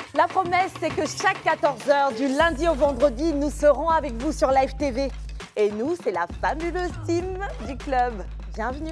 La promesse, c'est que chaque 14 h du lundi au vendredi, nous serons avec vous sur Live TV. Et nous, c'est la fabuleuse team du club. Bienvenue.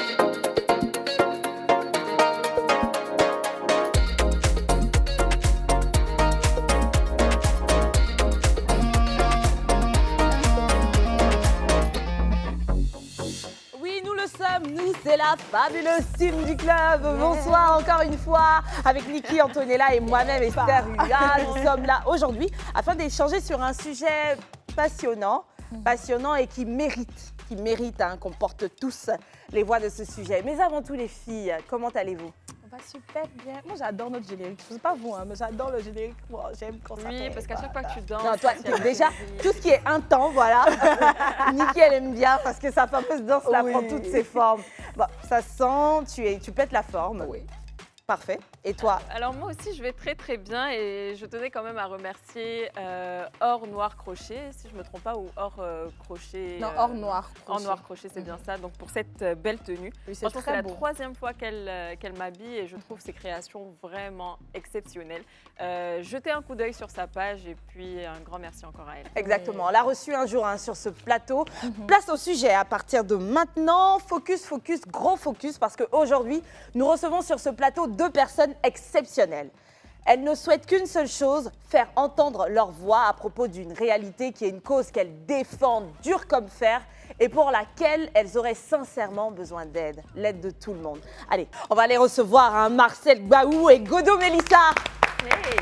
Nous, c'est la fabuleuse team du club. Bonsoir encore une fois avec Niki, Antonella et moi-même Esther Hua. Nous sommes là aujourd'hui afin d'échanger sur un sujet passionnant et qui mérite qu'on porte tous les voix de ce sujet. Mais avant tout les filles, comment allez-vous? On va super bien. Moi, j'adore notre générique. Je ne sais pas vous, mais j'adore le générique. Moi, j'aime quand ça fait. Oui, parce qu'à chaque fois que tu danses... Non, toi, déjà, tout ce qui est un temps, voilà. Niki, elle aime bien parce que sa fameuse danse, là, prend toutes ses formes. Bon, ça sent, tu pètes la forme. Oui. Parfait. Et toi? Alors moi aussi, je vais très bien et je tenais quand même à remercier Or Noir Crochet, si je ne me trompe pas, ou Or Crochet. Non, Or Noir Crochet. Or Noir Crochet, c'est bien ça. Donc pour cette belle tenue. Oui, c'est franchement, c'est la beau. troisième fois qu'elle m'habille et je trouve ses créations vraiment exceptionnelles. Jetez un coup d'œil sur sa page et puis un grand merci encore à elle. Exactement. On l'a reçue un jour sur ce plateau. Place au sujet à partir de maintenant. Focus, gros focus, parce qu'aujourd'hui, nous recevons sur ce plateau deux personnes exceptionnelles. Elles ne souhaitent qu'une seule chose, faire entendre leur voix à propos d'une réalité qui est une cause qu'elles défendent dur comme fer et pour laquelle elles auraient sincèrement besoin d'aide, l'aide de tout le monde. Allez, on va aller recevoir Marcel Baou et Godo Mélissa. Hey.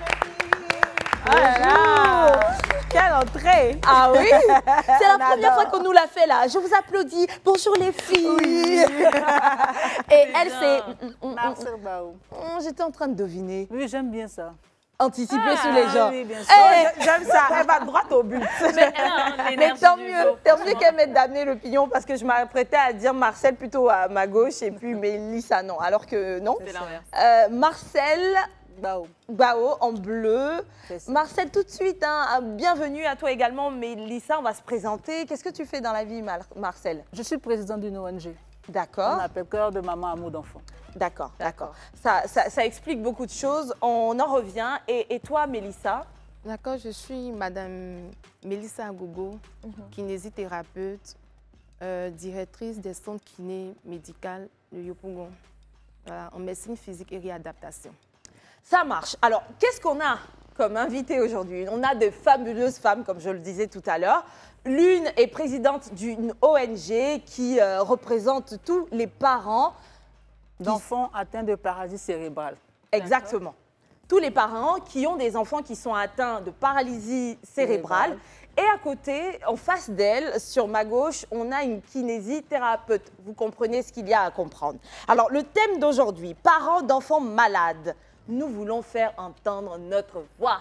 Bonjour. Quelle entrée! Ah oui? C'est la première fois qu'on nous l'a fait là. Je vous applaudis. Bonjour les filles. Oui. Et elle, c'est... Marcel Baou. J'étais en train de deviner. Oui, j'aime bien ça. Anticiper sur les gens. Oui, bien sûr. J'aime ça. Elle va droit au but. Mais tant mieux qu'elle m'ait damné l'opinion parce que je m'apprêtais à dire Marcel plutôt à ma gauche et puis Mélissa non. Alors que non. C'est l'inverse. Marcel... Bao en bleu. Marcel, tout de suite, bienvenue à toi également. Mélissa, on va se présenter. Qu'est-ce que tu fais dans la vie, Marcel? Je suis présidente d'une ONG. D'accord. On appelle Cœur de maman, amour d'enfant. D'accord. Ça explique beaucoup de choses. On en revient. Et toi, Mélissa? D'accord, je suis Madame Mélissa Agogo, kinésithérapeute, directrice des centres kiné médicales de Yopougon, en médecine physique et réadaptation. Ça marche. Alors, qu'est-ce qu'on a comme invité aujourd'hui? On a de fabuleuses femmes, comme je le disais tout à l'heure. L'une est présidente d'une ONG qui représente tous les parents d'enfants atteints de paralysie cérébrale. Exactement. Tous les parents qui ont des enfants qui sont atteints de paralysie cérébrale. Et à côté, en face d'elle, sur ma gauche, on a une kinésithérapeute. Vous comprenez ce qu'il y a à comprendre. Alors, le thème d'aujourd'hui, parents d'enfants malades. Nous voulons faire entendre notre voix.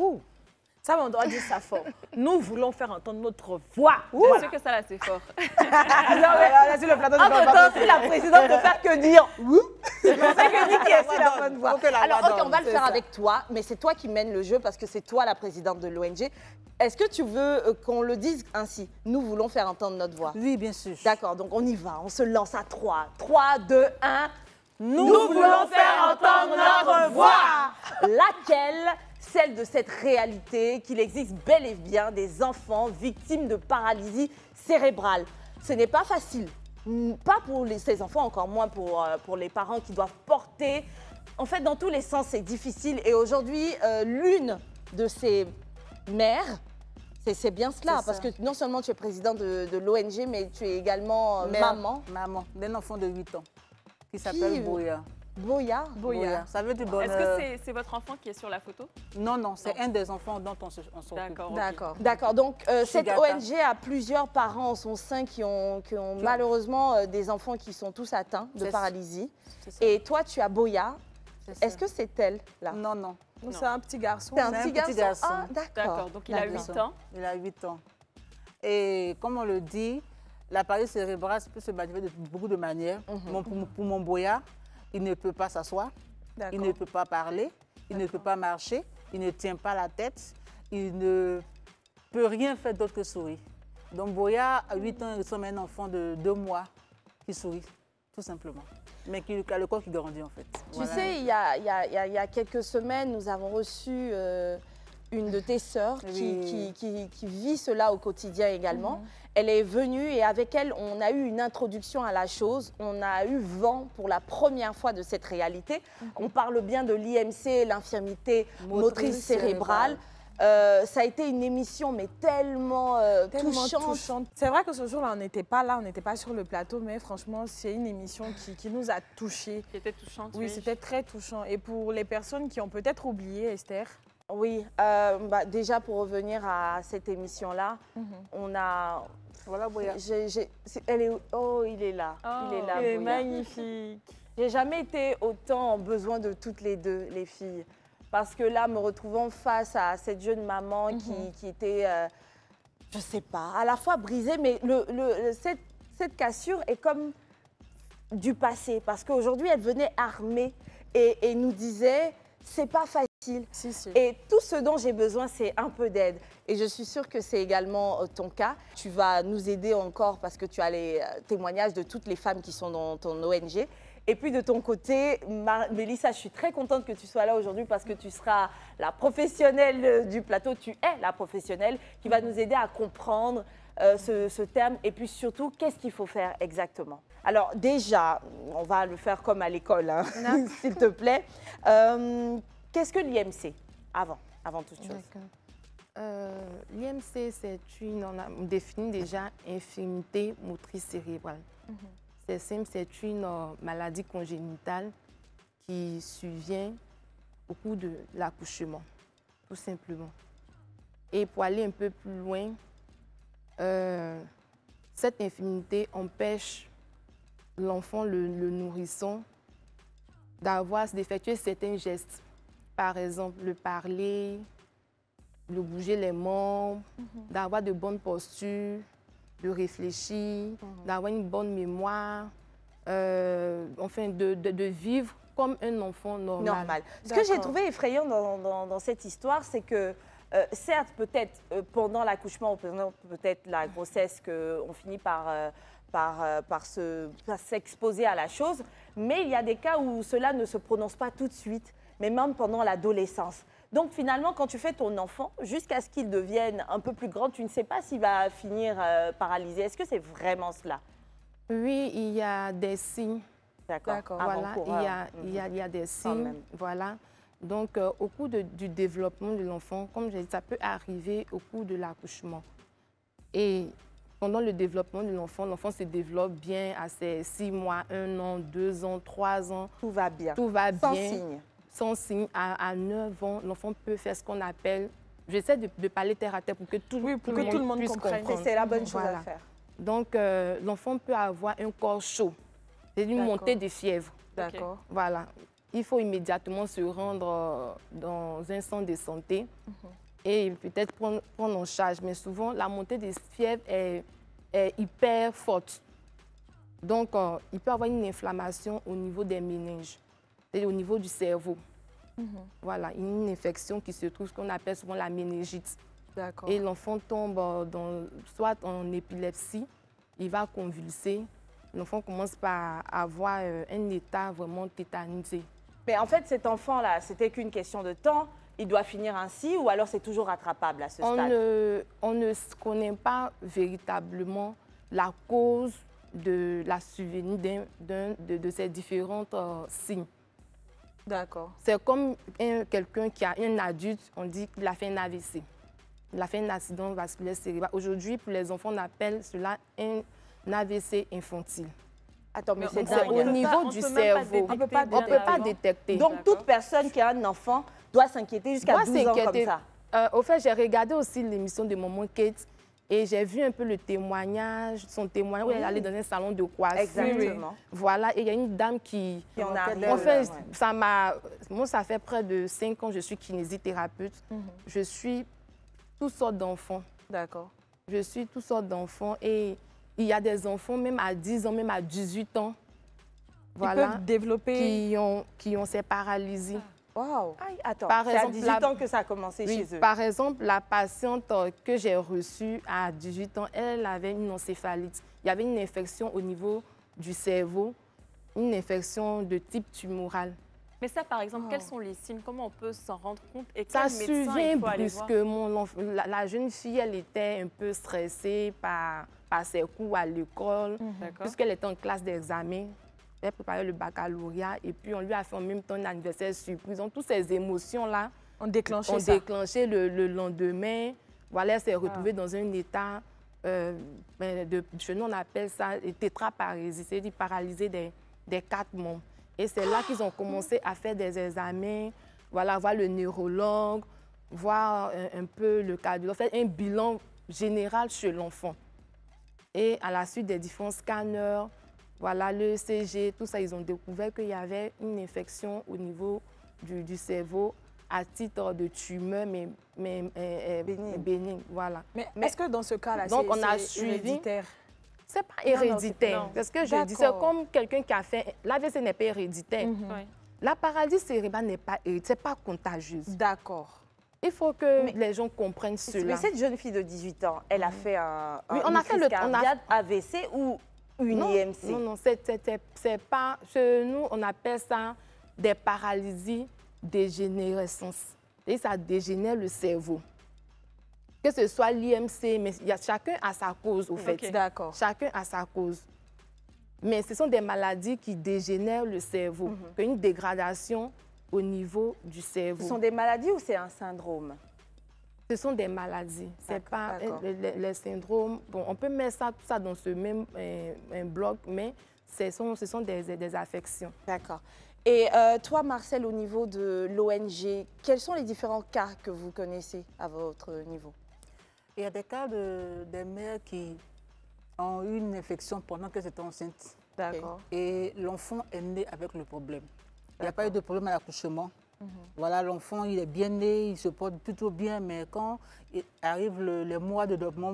Ça, on doit dire ça fort. Nous voulons faire entendre notre voix. Je sais que ça, là, c'est fort. Non, mais là, sur le plateau, la présidente de faire que dire. C'est pour ça que Niki est sur la bonne voix. Alors, OK, on va le faire avec toi, mais c'est toi qui mènes le jeu parce que c'est toi la présidente de l'ONG. Est-ce que tu veux qu'on le dise ainsi? Nous voulons faire entendre notre voix. Oui, bien sûr. D'accord, donc on y va. On se lance à 3. 3, 2, 1. Nous voulons faire entendre notre voix. Laquelle? Celle de cette réalité qu'il existe bel et bien des enfants victimes de paralysie cérébrale. Ce n'est pas facile. Pas pour ces enfants, encore moins pour les parents qui doivent porter. En fait, dans tous les sens, c'est difficile. Et aujourd'hui, l'une de ces mères, c'est bien cela, parce que non seulement tu es présidente de l'ONG, mais tu es également maman. Maman d'un enfant de 8 ans qui s'appelle Boya. Boya. Ça veut dire bonheur. Est-ce que c'est votre enfant qui est sur la photo? Non, c'est un des enfants dont on s'occupe. D'accord. Donc, cette ONG a plusieurs parents en son sein qui ont malheureusement des enfants qui sont tous atteints de paralysie. Et toi, tu as Boya. Est-ce que c'est elle, là? Non. C'est un petit garçon. C'est un petit garçon. Ah, d'accord. Donc, il a 8 ans. Il a 8 ans. Et comme on le dit, la paralysie cérébrale peut se manifester de beaucoup de manières. Pour mon Boya, il ne peut pas s'asseoir, il ne peut pas parler, il ne peut pas marcher, il ne tient pas la tête, il ne peut rien faire d'autre que sourire. Donc Boya, à 8 ans, il ressemble à un enfant de 2 mois qui sourit, tout simplement. Mais qui a le corps qui grandit en fait. Tu sais, il y a quelques semaines, nous avons reçu une de tes sœurs qui vit cela au quotidien également. Elle est venue et avec elle, on a eu une introduction à la chose. On a eu vent pour la première fois de cette réalité. On parle bien de l'IMC, l'infirmité motrice cérébrale. Ça a été une émission, mais tellement touchante. C'est vrai que ce jour-là, on n'était pas là, on n'était pas sur le plateau, mais franchement, c'est une émission qui nous a touchés. Qui était touchante. Oui, c'était très touchant. Et pour les personnes qui ont peut-être oublié, Esther? Oui, déjà pour revenir à cette émission-là, on a... Voilà, Boya. Oh, il est là. Il est là, Il est Boya. magnifique. J'ai jamais été autant en besoin de toutes les deux, les filles. Parce que là, me retrouvant face à cette jeune maman qui était, je sais pas, à la fois brisée, mais cette cassure est comme du passé. Parce qu'aujourd'hui, elle venait armée et nous disait, c'est pas facile. Si. Et tout ce dont j'ai besoin, c'est un peu d'aide. Et je suis sûre que c'est également ton cas. Tu vas nous aider encore parce que tu as les témoignages de toutes les femmes qui sont dans ton ONG. Et puis de ton côté, Mélissa, je suis très contente que tu sois là aujourd'hui parce que tu seras la professionnelle du plateau. Tu es la professionnelle qui va nous aider à comprendre ce terme. Et puis surtout, qu'est-ce qu'il faut faire exactement? Alors déjà, on va le faire comme à l'école, hein, s'il te plaît. Qu'est-ce que l'IMC avant toute chose? L'IMC, on définit déjà infirmité motrice cérébrale. C'est simple, c'est une maladie congénitale qui survient au cours de l'accouchement, tout simplement. Et pour aller un peu plus loin, cette infirmité empêche l'enfant, le nourrisson, d'effectuer certains gestes. Par exemple, le parler, de bouger les membres, d'avoir de bonnes postures, de réfléchir, d'avoir une bonne mémoire, enfin de vivre comme un enfant normal. Ce que j'ai trouvé effrayant dans cette histoire, c'est que certes, peut-être pendant l'accouchement ou pendant peut-être la grossesse, qu'on finit par s'exposer à la chose, mais il y a des cas où cela ne se prononce pas tout de suite, mais même pendant l'adolescence. Donc finalement, quand tu fais ton enfant, jusqu'à ce qu'il devienne un peu plus grand, tu ne sais pas s'il va finir paralysé. Est-ce que c'est vraiment cela? Oui, il y a des signes. D'accord. Voilà, il y a des signes. Voilà. Donc, au cours du développement de l'enfant, comme j'ai dit, ça peut arriver au cours de l'accouchement. Et pendant le développement de l'enfant se développe bien à ses 6 mois, 1 an, 2 ans, 3 ans. Tout va bien. Tout va bien. Sans signe. Sans signe, à 9 ans, l'enfant peut faire ce qu'on appelle... J'essaie de parler terre à terre pour que tout le monde puisse comprendre. C'est la bonne chose à faire. Donc, l'enfant peut avoir un corps chaud. C'est une montée de fièvre. D'accord. Voilà. Il faut immédiatement se rendre dans un centre de santé et peut-être prendre en charge. Mais souvent, la montée de fièvre est hyper forte. Donc, il peut y avoir une inflammation au niveau des méninges et au niveau du cerveau. Voilà, une infection qui se trouve, ce qu'on appelle souvent la méningite. Et l'enfant tombe soit en épilepsie, il va convulser. L'enfant commence par avoir un état vraiment tétanisé. Mais en fait, cet enfant-là, c'était qu'une question de temps. Il doit finir ainsi ou alors c'est toujours rattrapable à ce stade? On ne connaît pas véritablement la cause de la survenue de ces différents signes. D'accord. C'est comme quelqu'un qui a un adulte, on dit qu'il a fait un AVC. Il a fait un accident vasculaire cérébral. Aujourd'hui, pour les enfants, on appelle cela un AVC infantile. Attends, mais c'est au niveau du cerveau. On ne peut pas détecter. Donc, toute personne qui a un enfant doit s'inquiéter jusqu'à 12 ans comme ça. Au fait, j'ai regardé aussi l'émission de Maman Kate et j'ai vu un peu le témoignage, son témoignage où elle allait dans un salon de coiffure. Exactement. Voilà, et il y a une dame qui en arrive. En fait, moi, ça fait près de 5 ans que je suis kinésithérapeute. Je suis toutes sortes d'enfants. D'accord. Je suis toutes sortes d'enfants et il y a des enfants, même à 10 ans, même à 18 ans, voilà, ils peuvent développer... qui ont ces paralysies. Waouh! Attends, c'est à 18 ans que ça a commencé chez eux. Par exemple, la patiente que j'ai reçue à 18 ans, elle avait une encéphalite. Il y avait une infection au niveau du cerveau une infection de type tumoral. Mais ça, par exemple, quels sont les signes? Comment on peut s'en rendre compte? Et Ça quel médecin survient il faut aller voir? brusquement. La jeune fille, elle était un peu stressée par ses cours à l'école, puisqu'elle était en classe d'examen. Elle préparait le baccalauréat et puis on lui a fait en même temps un anniversaire surprise. Donc, toutes ces émotions-là On déclenchait ont ça. déclenché le lendemain. Voilà, elle s'est retrouvée dans un état, chez nous on appelle ça tétraparésie, c'est-à-dire paralysée des 4 membres. Et c'est là qu'ils ont commencé à faire des examens, voilà, voir le neurologue, voir un peu le cardiologue, faire un bilan général chez l'enfant. Et à la suite des différents scanners, voilà, le ECG, tout ça, ils ont découvert qu'il y avait une infection au niveau du cerveau à titre de tumeur, mais bénigne. Voilà. Mais est-ce que dans ce cas-là, c'est héréditaire? C'est pas héréditaire. Non. C'est ce que je dis. C'est comme quelqu'un qui a fait... L'AVC n'est pas héréditaire. La paralysie cérébrale n'est pas héréditaire, c'est pas contagieuse. D'accord. Il faut que les gens comprennent cela. Mais cette jeune fille de 18 ans, elle a fait un cardiaque, AVC ou une IMC? Non, c'est pas... Chez nous, on appelle ça des paralysies dégénérescence. Et ça dégénère le cerveau. Que ce soit l'IMC, mais chacun a sa cause, au fait. D'accord. Chacun a sa cause. Mais ce sont des maladies qui dégénèrent le cerveau. Une dégradation au niveau du cerveau. Ce sont des maladies ou c'est un syndrome? Ce sont des maladies. C'est pas les syndromes. Bon, on peut mettre tout ça dans ce même bloc, mais ce sont des affections. D'accord. Et toi, Marcel, au niveau de l'ONG, quels sont les différents cas que vous connaissez à votre niveau? Il y a des cas des mères qui ont eu une infection pendant qu'elles étaient enceintes. D'accord. Et l'enfant est né avec le problème. Il n'y a pas eu de problème à l'accouchement. Voilà, l'enfant, il est bien né, il se porte plutôt bien, mais quand il arrive les mois de développement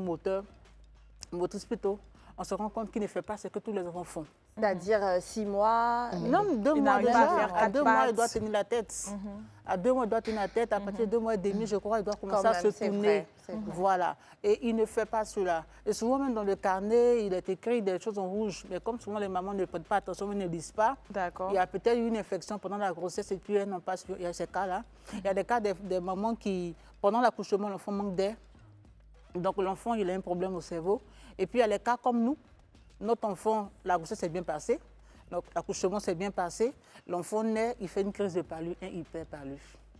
motrice plutôt, on se rend compte qu'il ne fait pas ce que tous les enfants font. C'est-à-dire 6 mois? Non, 2 mois déjà. À 2 mois, il doit tenir la tête. À 2 mois, il doit tenir la tête. À partir de 2 mois et demi, je crois, il doit commencer à se tourner. Voilà. Et il ne fait pas cela. Et souvent, même dans le carnet, il est écrit des choses en rouge. Mais comme souvent, les mamans ne prêtent pas attention, ils ne lisent pas. Il y a peut-être eu une infection pendant la grossesse et puis elles n'ont pas su. Il y a ces cas-là. Il y a des cas des mamans qui, pendant l'accouchement, l'enfant manque d'air. Donc, l'enfant, il a un problème au cerveau. Et puis, il y a les cas comme nous. Notre enfant, la grossesse s'est bien passée, l'accouchement s'est bien passé, l'enfant naît, il fait une crise de palu, un hyperpalu.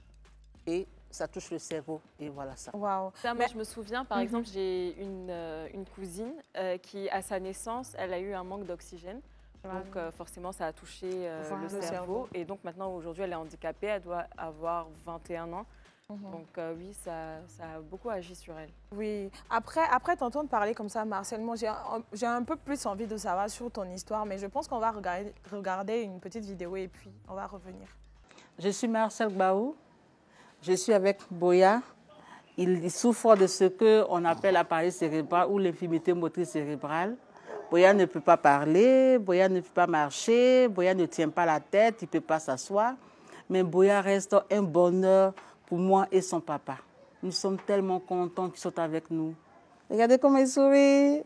Et ça touche le cerveau, et voilà ça. Waouh. Moi, je me souviens, par exemple, j'ai une cousine qui, à sa naissance, elle a eu un manque d'oxygène. Donc, forcément, ça a touché le cerveau. Et donc, maintenant, aujourd'hui, elle est handicapée, elle doit avoir 21 ans. Donc oui, ça a beaucoup agi sur elle. Oui. Après t'entendre parler comme ça, Marcel, moi j'ai un peu plus envie de savoir sur ton histoire, mais je pense qu'on va regarder une petite vidéo et puis on va revenir. Je suis Marcel Baou, je suis avec Boya. Il souffre de ce qu'on appelle la paralysie cérébrale ou l'infirmité motrice cérébrale. Boya ne peut pas parler, Boya ne peut pas marcher, Boya ne tient pas la tête, il ne peut pas s'asseoir. Mais Boya reste un bonheur pour moi et son papa. Nous sommes tellement contents qu'ils sont avec nous. Regardez comment il sourit.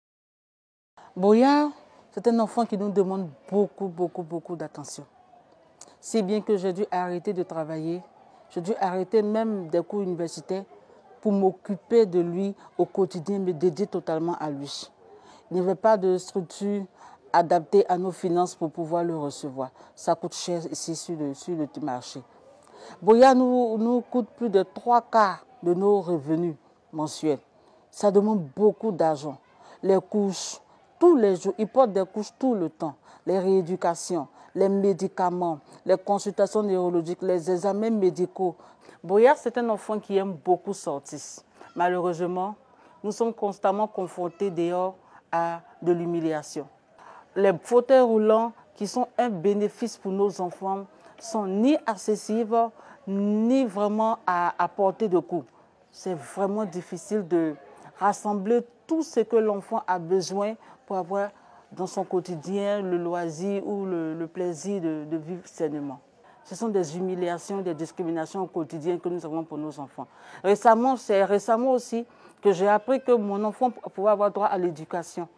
Boya, c'est un enfant qui nous demande beaucoup d'attention. Si bien que j'ai dû arrêter de travailler, j'ai dû arrêter même des cours universitaires pour m'occuper de lui au quotidien, me dédier totalement à lui. Il n'y avait pas de structure adaptée à nos finances pour pouvoir le recevoir. Ça coûte cher ici sur le marché. Boya nous coûte plus de 3/4 de nos revenus mensuels. Ça demande beaucoup d'argent. Les couches, tous les jours, il porte des couches tout le temps. Les rééducations, les médicaments, les consultations neurologiques, les examens médicaux. Boya, c'est un enfant qui aime beaucoup sortir. Malheureusement, nous sommes constamment confrontés dehors à de l'humiliation. Les fauteuils roulants qui sont un bénéfice pour nos enfants sont ni accessibles, ni vraiment à portée de coup. C'est vraiment difficile de rassembler tout ce que l'enfant a besoin pour avoir dans son quotidien le loisir ou le plaisir de vivre sainement. Ce sont des humiliations, des discriminations au quotidien que nous avons pour nos enfants. C'est récemment aussi que j'ai appris que mon enfant pouvait avoir droit à l'éducation,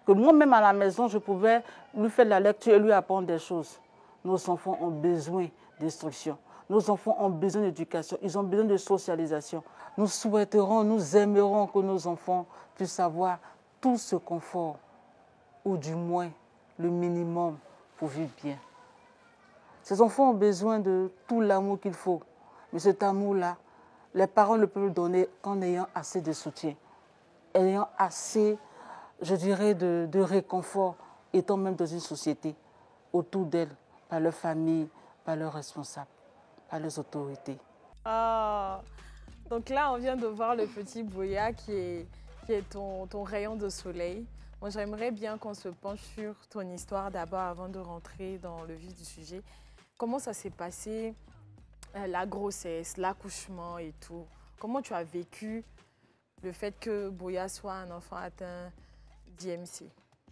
que moi-même à la maison, je pouvais lui faire de la lecture et lui apprendre des choses. Nos enfants ont besoin d'instruction. Nos enfants ont besoin d'éducation. Ils ont besoin de socialisation. Nous souhaiterons, nous aimerons que nos enfants puissent avoir tout ce confort, ou du moins le minimum pour vivre bien. Ces enfants ont besoin de tout l'amour qu'il faut. Mais cet amour-là, les parents ne peuvent le donner qu'en ayant assez de soutien, ayant assez, je dirais, de réconfort, étant même dans une société, autour d'elles, par leur famille, par leurs responsables, par les autorités. Ah, donc là, on vient de voir le petit Boya qui est ton rayon de soleil. Moi, j'aimerais bien qu'on se penche sur ton histoire d'abord avant de rentrer dans le vif du sujet. Comment ça s'est passé, la grossesse, l'accouchement et tout? Comment tu as vécu le fait que Boya soit un enfant atteint d'IMC?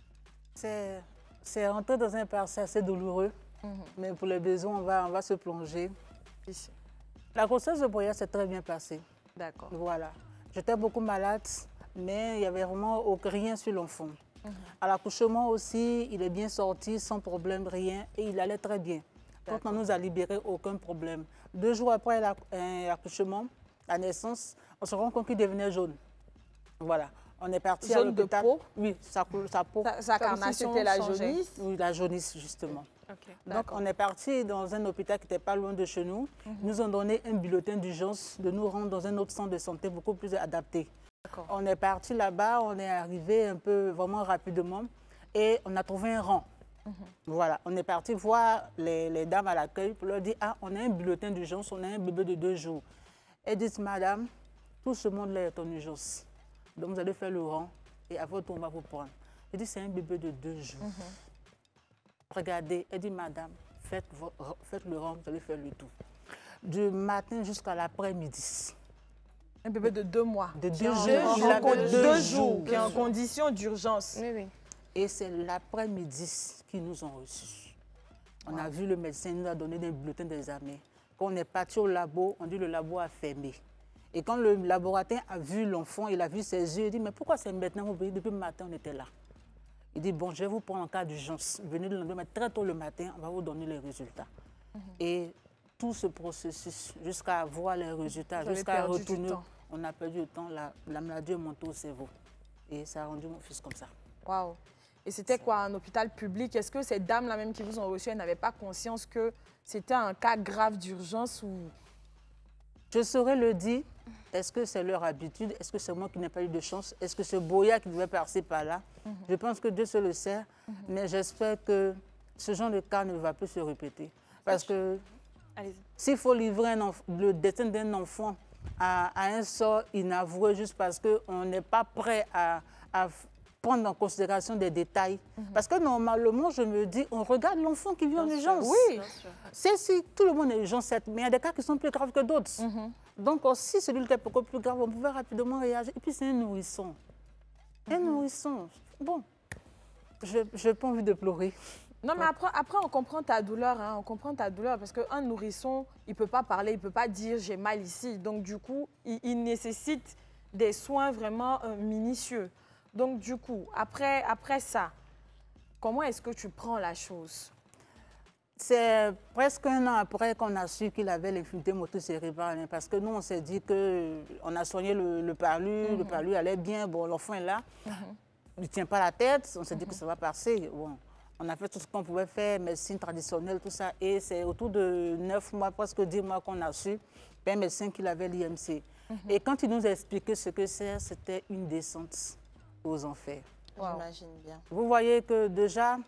C'est rentré dans un passé assez douloureux, mais pour les besoins, on va se plonger. Ici. La grossesse de Boya s'est très bien passée. D'accord. Voilà. J'étais beaucoup malade, mais il n'y avait vraiment rien sur l'enfant. À l'accouchement aussi, il est bien sorti, sans problème, rien, et il allait très bien. Donc on nous a libérés, aucun problème. 2 jours après l'accouchement, la naissance, on se rend compte qu'il devenait jaune. Voilà. On est parti à l'hôpital. Jaune de peau? Oui, sa peau. Sa carnation, c'était la changeait. jaunisse? Oui, la jaunisse, justement. Ok. Donc, on est parti dans un hôpital qui n'était pas loin de chez nous. Ils nous ont donné un bulletin d'urgence de nous rendre dans un autre centre de santé beaucoup plus adapté. On est parti là-bas, on est arrivé un peu vraiment rapidement et on a trouvé un rang. Voilà, on est parti voir les dames à l'accueil pour leur dire « Ah, on a un bulletin d'urgence, on a un bébé de 2 jours. » Elles disent « Madame, tout ce monde-là est en urgence. Donc, vous allez faire le rang et à votre tour, on va vous prendre. » Je dis « C'est un bébé de 2 jours. Regardez, elle dit « Madame, faites le rang, vous allez faire le tout. » Du matin jusqu'à l'après-midi. Un bébé de 2 mois. De 2 jours. Il Il a avait 2 2 jours, qui est en condition d'urgence. Oui, oui. Et c'est l'après-midi qu'ils nous ont reçus. On a vu le médecin, il nous a donné des bulletins d'examen. Quand on est parti au labo, on dit le labo a fermé. Et quand le laboratoire a vu l'enfant, il a vu ses yeux, il dit « Mais pourquoi c'est maintenant vous voyez, depuis le matin, on était là. » Il dit « Bon, je vais vous prendre en cas d'urgence. Venez le lendemain, très tôt le matin, on va vous donner les résultats. Et tout ce processus, jusqu'à voir les résultats, jusqu'à retourner, on a perdu du temps. La maladie est montée au cerveau. Et ça a rendu mon fils comme ça. Waouh. Et c'était quoi, un hôpital public? Est-ce que ces dames-là même qui vous ont reçu, elles n'avaient pas conscience que c'était un cas grave d'urgence ou... Je saurais le dire. Est-ce que c'est leur habitude? Est-ce que c'est moi qui n'ai pas eu de chance? Est-ce que c'est Boya qui devait passer par là? Je pense que Dieu seul le sait. Mais j'espère que ce genre de cas ne va plus se répéter. Parce que s'il faut livrer le destin d'un enfant à un sort inavoué juste parce qu'on n'est pas prêt à prendre en considération des détails. Parce que normalement, je me dis, on regarde l'enfant qui vit en urgence. Oui. C'est si tout le monde est urgence, mais il y a des cas qui sont plus graves que d'autres. Donc, si celui qui est beaucoup plus grave, on pouvait rapidement réagir. Et puis, c'est un nourrisson. Un nourrisson. Bon, je n'ai pas envie de pleurer. Non, mais après on comprend ta douleur. Hein, on comprend ta douleur parce qu'un nourrisson, il ne peut pas parler, il ne peut pas dire « j'ai mal ici ». Donc, du coup, il nécessite des soins vraiment minutieux. Donc, du coup, après ça, comment est-ce que tu prends la chose? C'est presque 1 an après qu'on a su qu'il avait l'infirmité motrice cérébrale. Hein, parce que nous, on s'est dit qu'on a soigné le palu allait bien. Bon, l'enfant est là, il ne tient pas la tête. On s'est dit que ça va passer. Bon, on a fait tout ce qu'on pouvait faire, médecine traditionnelle, tout ça. Et c'est autour de 9 mois, presque 10 mois qu'on a su, un médecin qu'il avait l'IMC. Et quand il nous a expliqué ce que c'est, c'était une descente aux enfers. J'imagine bien. Vous voyez que déjà,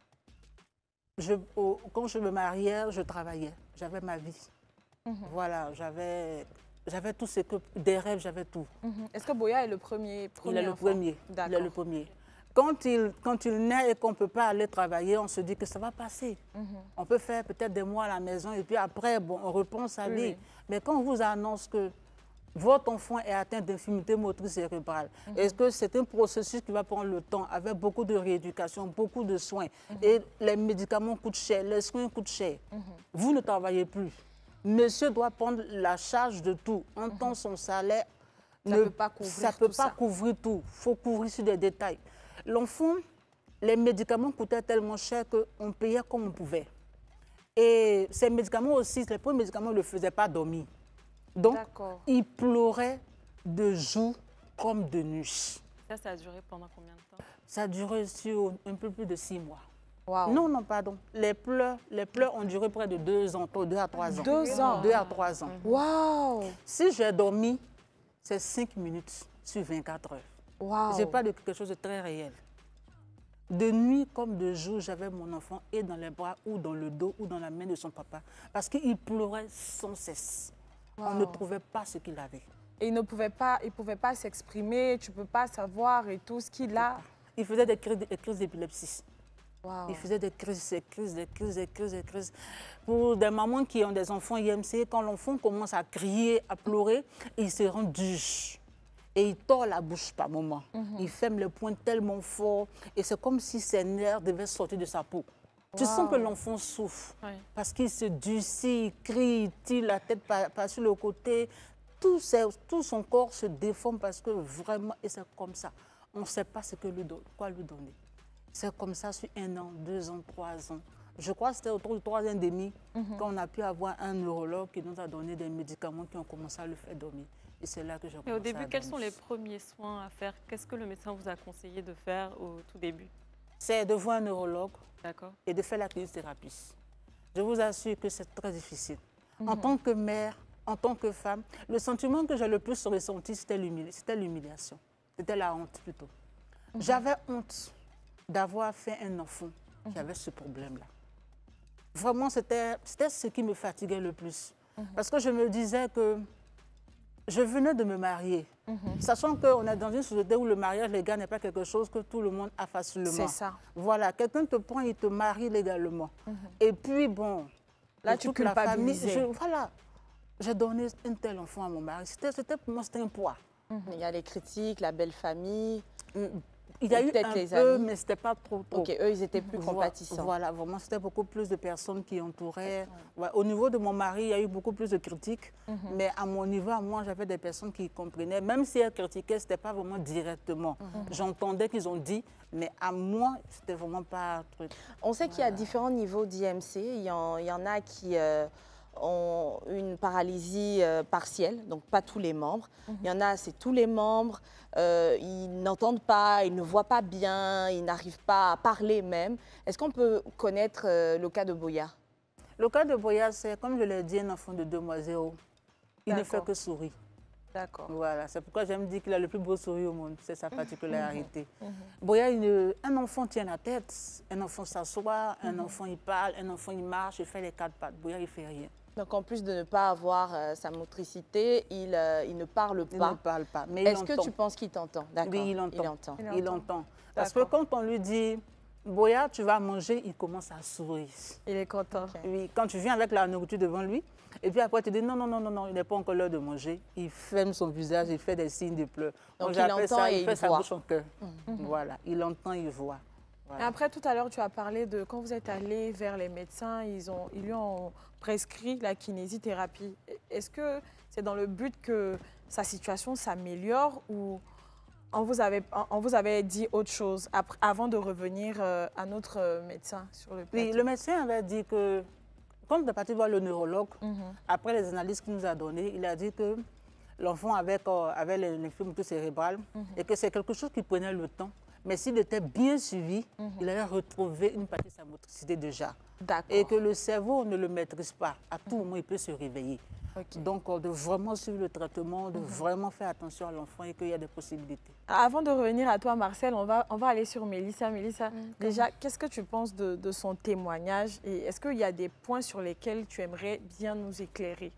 quand je me mariais, je travaillais. J'avais ma vie. Voilà, j'avais tout ce que... Des rêves, j'avais tout. Est-ce que Boya est le premier Il est le enfant? premier. Il est le premier. Quand il naît et qu'on ne peut pas aller travailler, on se dit que ça va passer. On peut faire peut-être des mois à la maison et puis après, bon, on reprend sa vie. Mais quand on vous annonce que votre enfant est atteint d'infirmité motrice cérébrale, est-ce que c'est un processus qui va prendre le temps, avec beaucoup de rééducation, beaucoup de soins, et les médicaments coûtent cher, les soins coûtent cher. Vous ne travaillez plus. Monsieur doit prendre la charge de tout. En temps, son salaire ça ne peut pas couvrir couvrir tout. Il faut couvrir sur des détails. L'enfant, les médicaments coûtaient tellement cher qu'on payait comme on pouvait. Et ces médicaments aussi, les premiers médicaments ne le faisaient pas dormir. Donc, il pleurait de jour comme de nuit. Ça a duré pendant combien de temps? Ça a duré sur un peu plus de 6 mois. Wow. Non, non, pardon. Les pleurs ont duré près de 2 ans, 2 à 3 ans. 2 ans? 2 à 3 ans. Waouh! Si j'ai dormi, c'est 5 minutes sur 24 heures. Wow. Je parle de quelque chose de très réel. De nuit comme de jour, j'avais mon enfant et dans les bras ou dans le dos ou dans la main de son papa parce qu'il pleurait sans cesse. Wow. On ne trouvait pas ce qu'il avait. Et il ne pouvait pas s'exprimer, tu ne peux pas savoir et tout ce qu'il a. Il faisait des crises d'épilepsie. Wow. Il faisait des crises. Pour des mamans qui ont des enfants IMC, quand l'enfant commence à crier, à pleurer, il se rend dur. Et il tord la bouche par moment. Il ferme les poings tellement fort. Et c'est comme si ses nerfs devaient sortir de sa peau. Tu sens que l'enfant souffre. Parce qu'il se durcit, il crie, il tire la tête par sur le côté. Tout son corps se déforme parce que vraiment, et c'est comme ça. On ne sait pas quoi lui donner. C'est comme ça sur 1 an, 2 ans, 3 ans. Je crois que c'était autour de 3 ans et demi qu'on a pu avoir un neurologue qui nous a donné des médicaments qui ont commencé à le faire dormir. Et c'est là que j'ai commencé à dormir. Et au début, quels sont les premiers soins à faire? Qu'est-ce que le médecin vous a conseillé de faire au tout début? C'est de voir un neurologue et de faire la kinésithérapie. Je vous assure que c'est très difficile. En tant que mère, en tant que femme, le sentiment que j'ai le plus ressenti, c'était l'humiliation. C'était la honte plutôt. J'avais honte d'avoir fait un enfant qui avait ce problème-là. Vraiment, c'était ce qui me fatiguait le plus. Parce que je me disais que je venais de me marier, sachant qu'on est dans une société où le mariage légal n'est pas quelque chose que tout le monde a facilement. C'est ça. Voilà, quelqu'un te prend, il te marie légalement. Et puis, bon, là, tu culpabilisais. Voilà, j'ai donné un tel enfant à mon mari. Pour moi, c'était un poids. Il y a les critiques, la belle famille. Il y a eu un peu, mais ce n'était pas trop. Ok, eux, ils étaient plus compatissants. Voilà, vraiment, c'était beaucoup plus de personnes qui entouraient. Ouais, au niveau de mon mari, il y a eu beaucoup plus de critiques. Mais à mon niveau, à moi, j'avais des personnes qui comprenaient. Même si elles critiquaient, ce n'était pas vraiment directement. J'entendais qu'ils ont dit, mais à moi, ce n'était vraiment pas un truc. On sait qu'il y a différents niveaux d'IMC. Il y en a qui ont une paralysie partielle, donc pas tous les membres. Il y en a, c'est tous les membres. Ils n'entendent pas, ils ne voient pas bien, ils n'arrivent pas à parler même. Est-ce qu'on peut connaître le cas de Boya? Le cas de Boya, c'est, comme je l'ai dit, un enfant de 2 mois 0. Il ne fait que sourire. D'accord. Voilà, c'est pourquoi j'aime dire qu'il a le plus beau sourire au monde. C'est sa particularité. Boya, un enfant tient la tête, un enfant s'assoit, un enfant il parle, un enfant il marche, il fait les 4 pattes. Boya, il ne fait rien. Donc, en plus de ne pas avoir sa motricité, il ne parle pas. Il ne parle pas, mais il entend. Est-ce que tu penses qu'il t'entend? D'accord. Oui, il entend. Il entend. Parce que quand on lui dit, Boya, tu vas manger, il commence à sourire. Il est content. Oui, quand tu viens avec la nourriture devant lui, et puis après tu dis non, non, non, non, non, il n'est pas encore l'heure de manger, il ferme son visage, il fait des signes de pleurs. Donc il entend et il fait sa bouche en cœur. Voilà, il entend, il voit. Voilà. Après, tout à l'heure, tu as parlé de quand vous êtes allé vers les médecins, ils lui ont prescrit la kinésithérapie. Est-ce que c'est dans le but que sa situation s'améliore ou on vous avait dit autre chose avant de revenir à notre médecin sur le plateau? Oui, le médecin avait dit que, quand on est parti voir le neurologue, après les analyses qu'il nous a données, il a dit que l'enfant avait l'infirmité cérébrale et que c'est quelque chose qui prenait le temps. Mais s'il était bien suivi, il allait retrouver une partie de sa motricité déjà. Et que le cerveau ne le maîtrise pas. À tout moment, il peut se réveiller. Donc, de vraiment suivre le traitement, de vraiment faire attention à l'enfant et qu'il y a des possibilités. Avant de revenir à toi, Marcel, on va aller sur Mélissa. Mélissa, déjà, qu'est-ce que tu penses de son témoignage? Et est-ce qu'il y a des points sur lesquels tu aimerais bien nous éclairer?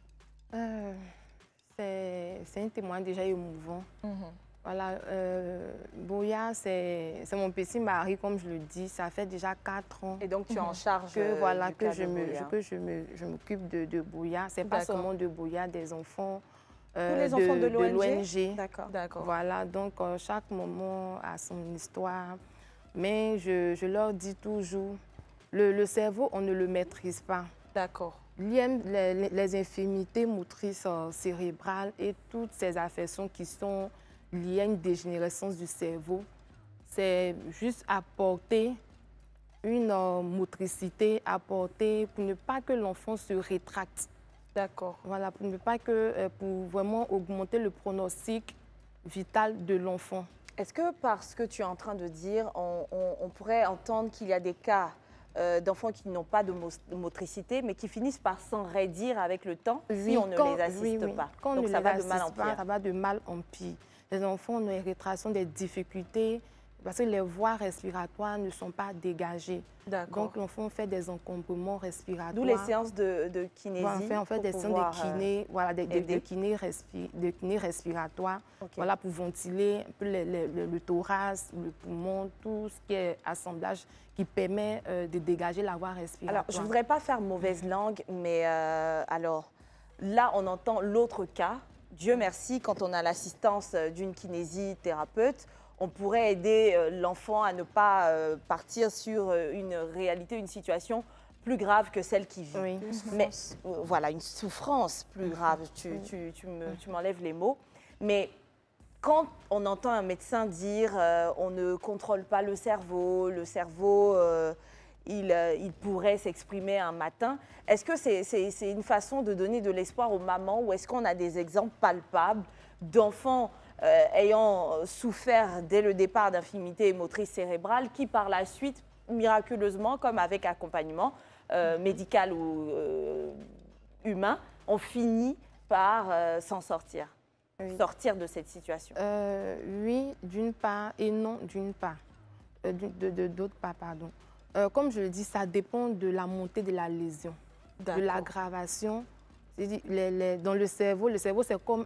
C'est un témoignage déjà émouvant. Voilà, Boya, c'est mon petit mari, comme je le dis, ça fait déjà 4 ans. Et donc tu es en charge que je m'occupe de Boya. C'est pas seulement de Boya, des enfants. Tous les enfants de l'ONG. D'accord. Voilà, donc chaque moment a son histoire. Mais je leur dis toujours, le cerveau, on ne le maîtrise pas. D'accord. Les infirmités motrices cérébrales et toutes ces affections qui sont liées à une dégénérescence du cerveau, c'est juste apporter une motricité, apporter pour ne pas que l'enfant se rétracte. D'accord. Voilà, pour ne pas que, pour vraiment augmenter le pronostic vital de l'enfant. Est-ce que parce que tu es en train de dire, on pourrait entendre qu'il y a des cas d'enfants qui n'ont pas de motricité, mais qui finissent par s'enraidir avec le temps si on ne les assiste pas. Quand donc on ça ne va les de mal en assiste pas, pire. ça va de mal en pire. Les enfants ont une rétraction des difficultés parce que les voies respiratoires ne sont pas dégagées. Donc l'enfant fait des encombrements respiratoires. D'où les séances de kinésie. Voilà, on fait des séances de kiné, voilà, de kiné respiratoire, voilà, pour ventiler un peu le thorax, le poumon, tout ce qui est assemblage qui permet de dégager la voie respiratoire. Alors, je ne voudrais pas faire mauvaise langue, mais alors, là, on entend l'autre cas. Dieu merci, quand on a l'assistance d'une kinésithérapeute, on pourrait aider l'enfant à ne pas partir sur une réalité, une situation plus grave que celle qu'il vit. Oui. Mais voilà, une souffrance plus grave, tu m'enlèves les mots. Mais quand on entend un médecin dire on ne contrôle pas le cerveau il pourrait s'exprimer un matin, est-ce que c'est une façon de donner de l'espoir aux mamans ou est-ce qu'on a des exemples palpables d'enfants ayant souffert dès le départ d'infirmité motrice cérébrale qui par la suite, miraculeusement, comme avec accompagnement médical ou humain, ont fini par s'en sortir, sortir de cette situation? Oui, d'une part, et non d'une part. D'autre part, pardon. Comme je le dis, ça dépend de la montée de la lésion, de l'aggravation. Dans le cerveau c'est comme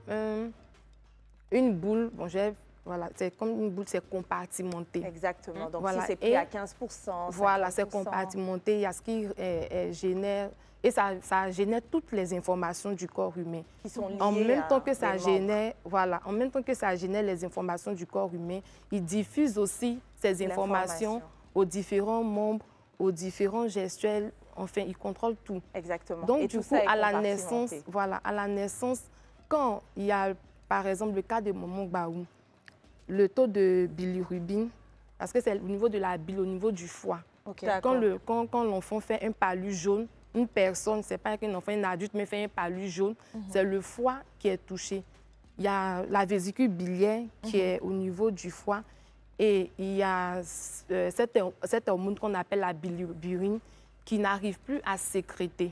une boule, voilà, c'est comme une boule, c'est compartimenté. Exactement, donc voilà. Si c'est pris à 15%, voilà, c'est compartimenté, il y a ce qui génère, et ça génère toutes les informations du corps humain. Qui sont liées en même temps que ça génère, voilà, en même temps que ça génère les informations du corps humain, il diffuse aussi ces informations aux différents membres, aux différents gestuels, enfin, il contrôle tout. Exactement. Donc, et du tout coup, ça à la naissance, voilà, à la naissance, quand il y a, par exemple, le cas de Maman Gbaou, le taux de bilirubine, parce que c'est au niveau de la bile, au niveau du foie. Quand l'enfant fait un palud jaune, une personne, ce n'est pas qu'un enfant, un adulte, mais fait un palud jaune, c'est le foie qui est touché. Il y a la vésicule biliaire qui est au niveau du foie. Et il y a cette hormone qu'on appelle la bilirubine qui n'arrive plus à sécréter.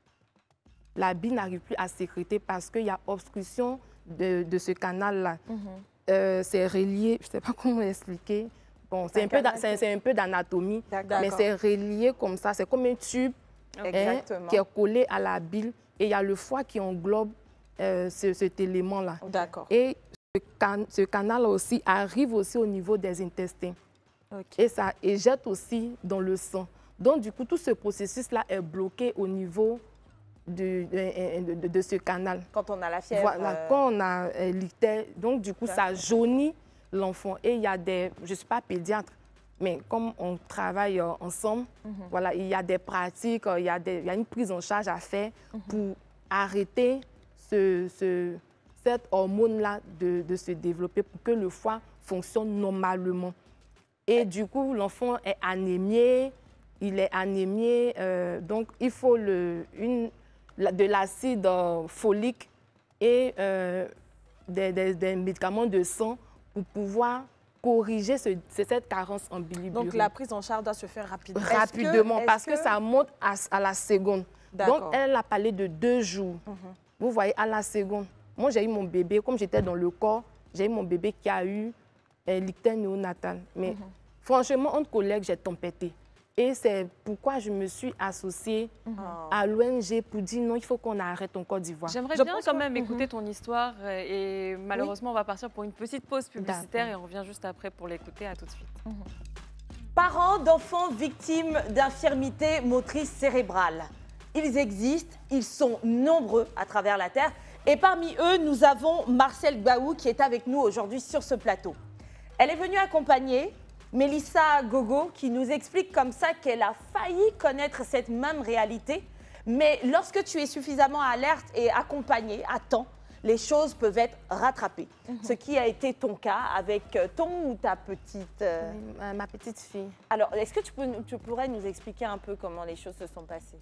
La bile n'arrive plus à sécréter parce qu'il y a obstruction de ce canal-là. C'est relié, je ne sais pas comment expliquer. Bon, c'est un peu d'anatomie, mais c'est relié comme ça. C'est comme un tube qui est collé à la bile. Et il y a le foie qui englobe cet élément-là. Et ce canal aussi arrive aussi au niveau des intestins et ça éjecte aussi dans le sang. Donc, du coup, tout ce processus-là est bloqué au niveau de ce canal. Quand on a la fièvre. Voilà, quand on a l'ictère, donc du coup, ça jaunit l'enfant. Et il y a des... Je ne suis pas pédiatre, mais comme on travaille ensemble, voilà, il y a des pratiques, il y a une prise en charge à faire pour arrêter cette hormone-là de se développer pour que le foie fonctionne normalement. Et du coup, l'enfant est anémié, donc il faut de l'acide folique et des médicaments de sang pour pouvoir corriger cette carence en bilirubine. Donc la prise en charge doit se faire rapidement. Rapidement, parce que ça monte à la seconde. Donc elle a parlé de 2 jours. Vous voyez, à la seconde. Moi, j'ai eu mon bébé, comme j'étais dans le corps, j'ai eu mon bébé qui a eu l'ictère néonatal. Mais franchement, entre collègues, j'ai tempêté. Et c'est pourquoi je me suis associée à l'ONG pour dire non, il faut qu'on arrête en Côte d'Ivoire. J'aimerais bien quand même écouter ton histoire et malheureusement, on va partir pour une petite pause publicitaire et on revient juste après pour l'écouter. À tout de suite. Parents d'enfants victimes d'infirmité motrice cérébrale. Ils existent, ils sont nombreux à travers la Terre. Et parmi eux, nous avons Marcelle Gbaou qui est avec nous aujourd'hui sur ce plateau. Elle est venue accompagner Mélissa Gogo qui nous explique comme ça qu'elle a failli connaître cette même réalité. Mais lorsque tu es suffisamment alerte et accompagnée à temps, les choses peuvent être rattrapées. Ce qui a été ton cas avec ton ou ta petite... Ma petite fille. Alors, est-ce que tu pourrais nous expliquer un peu comment les choses se sont passées?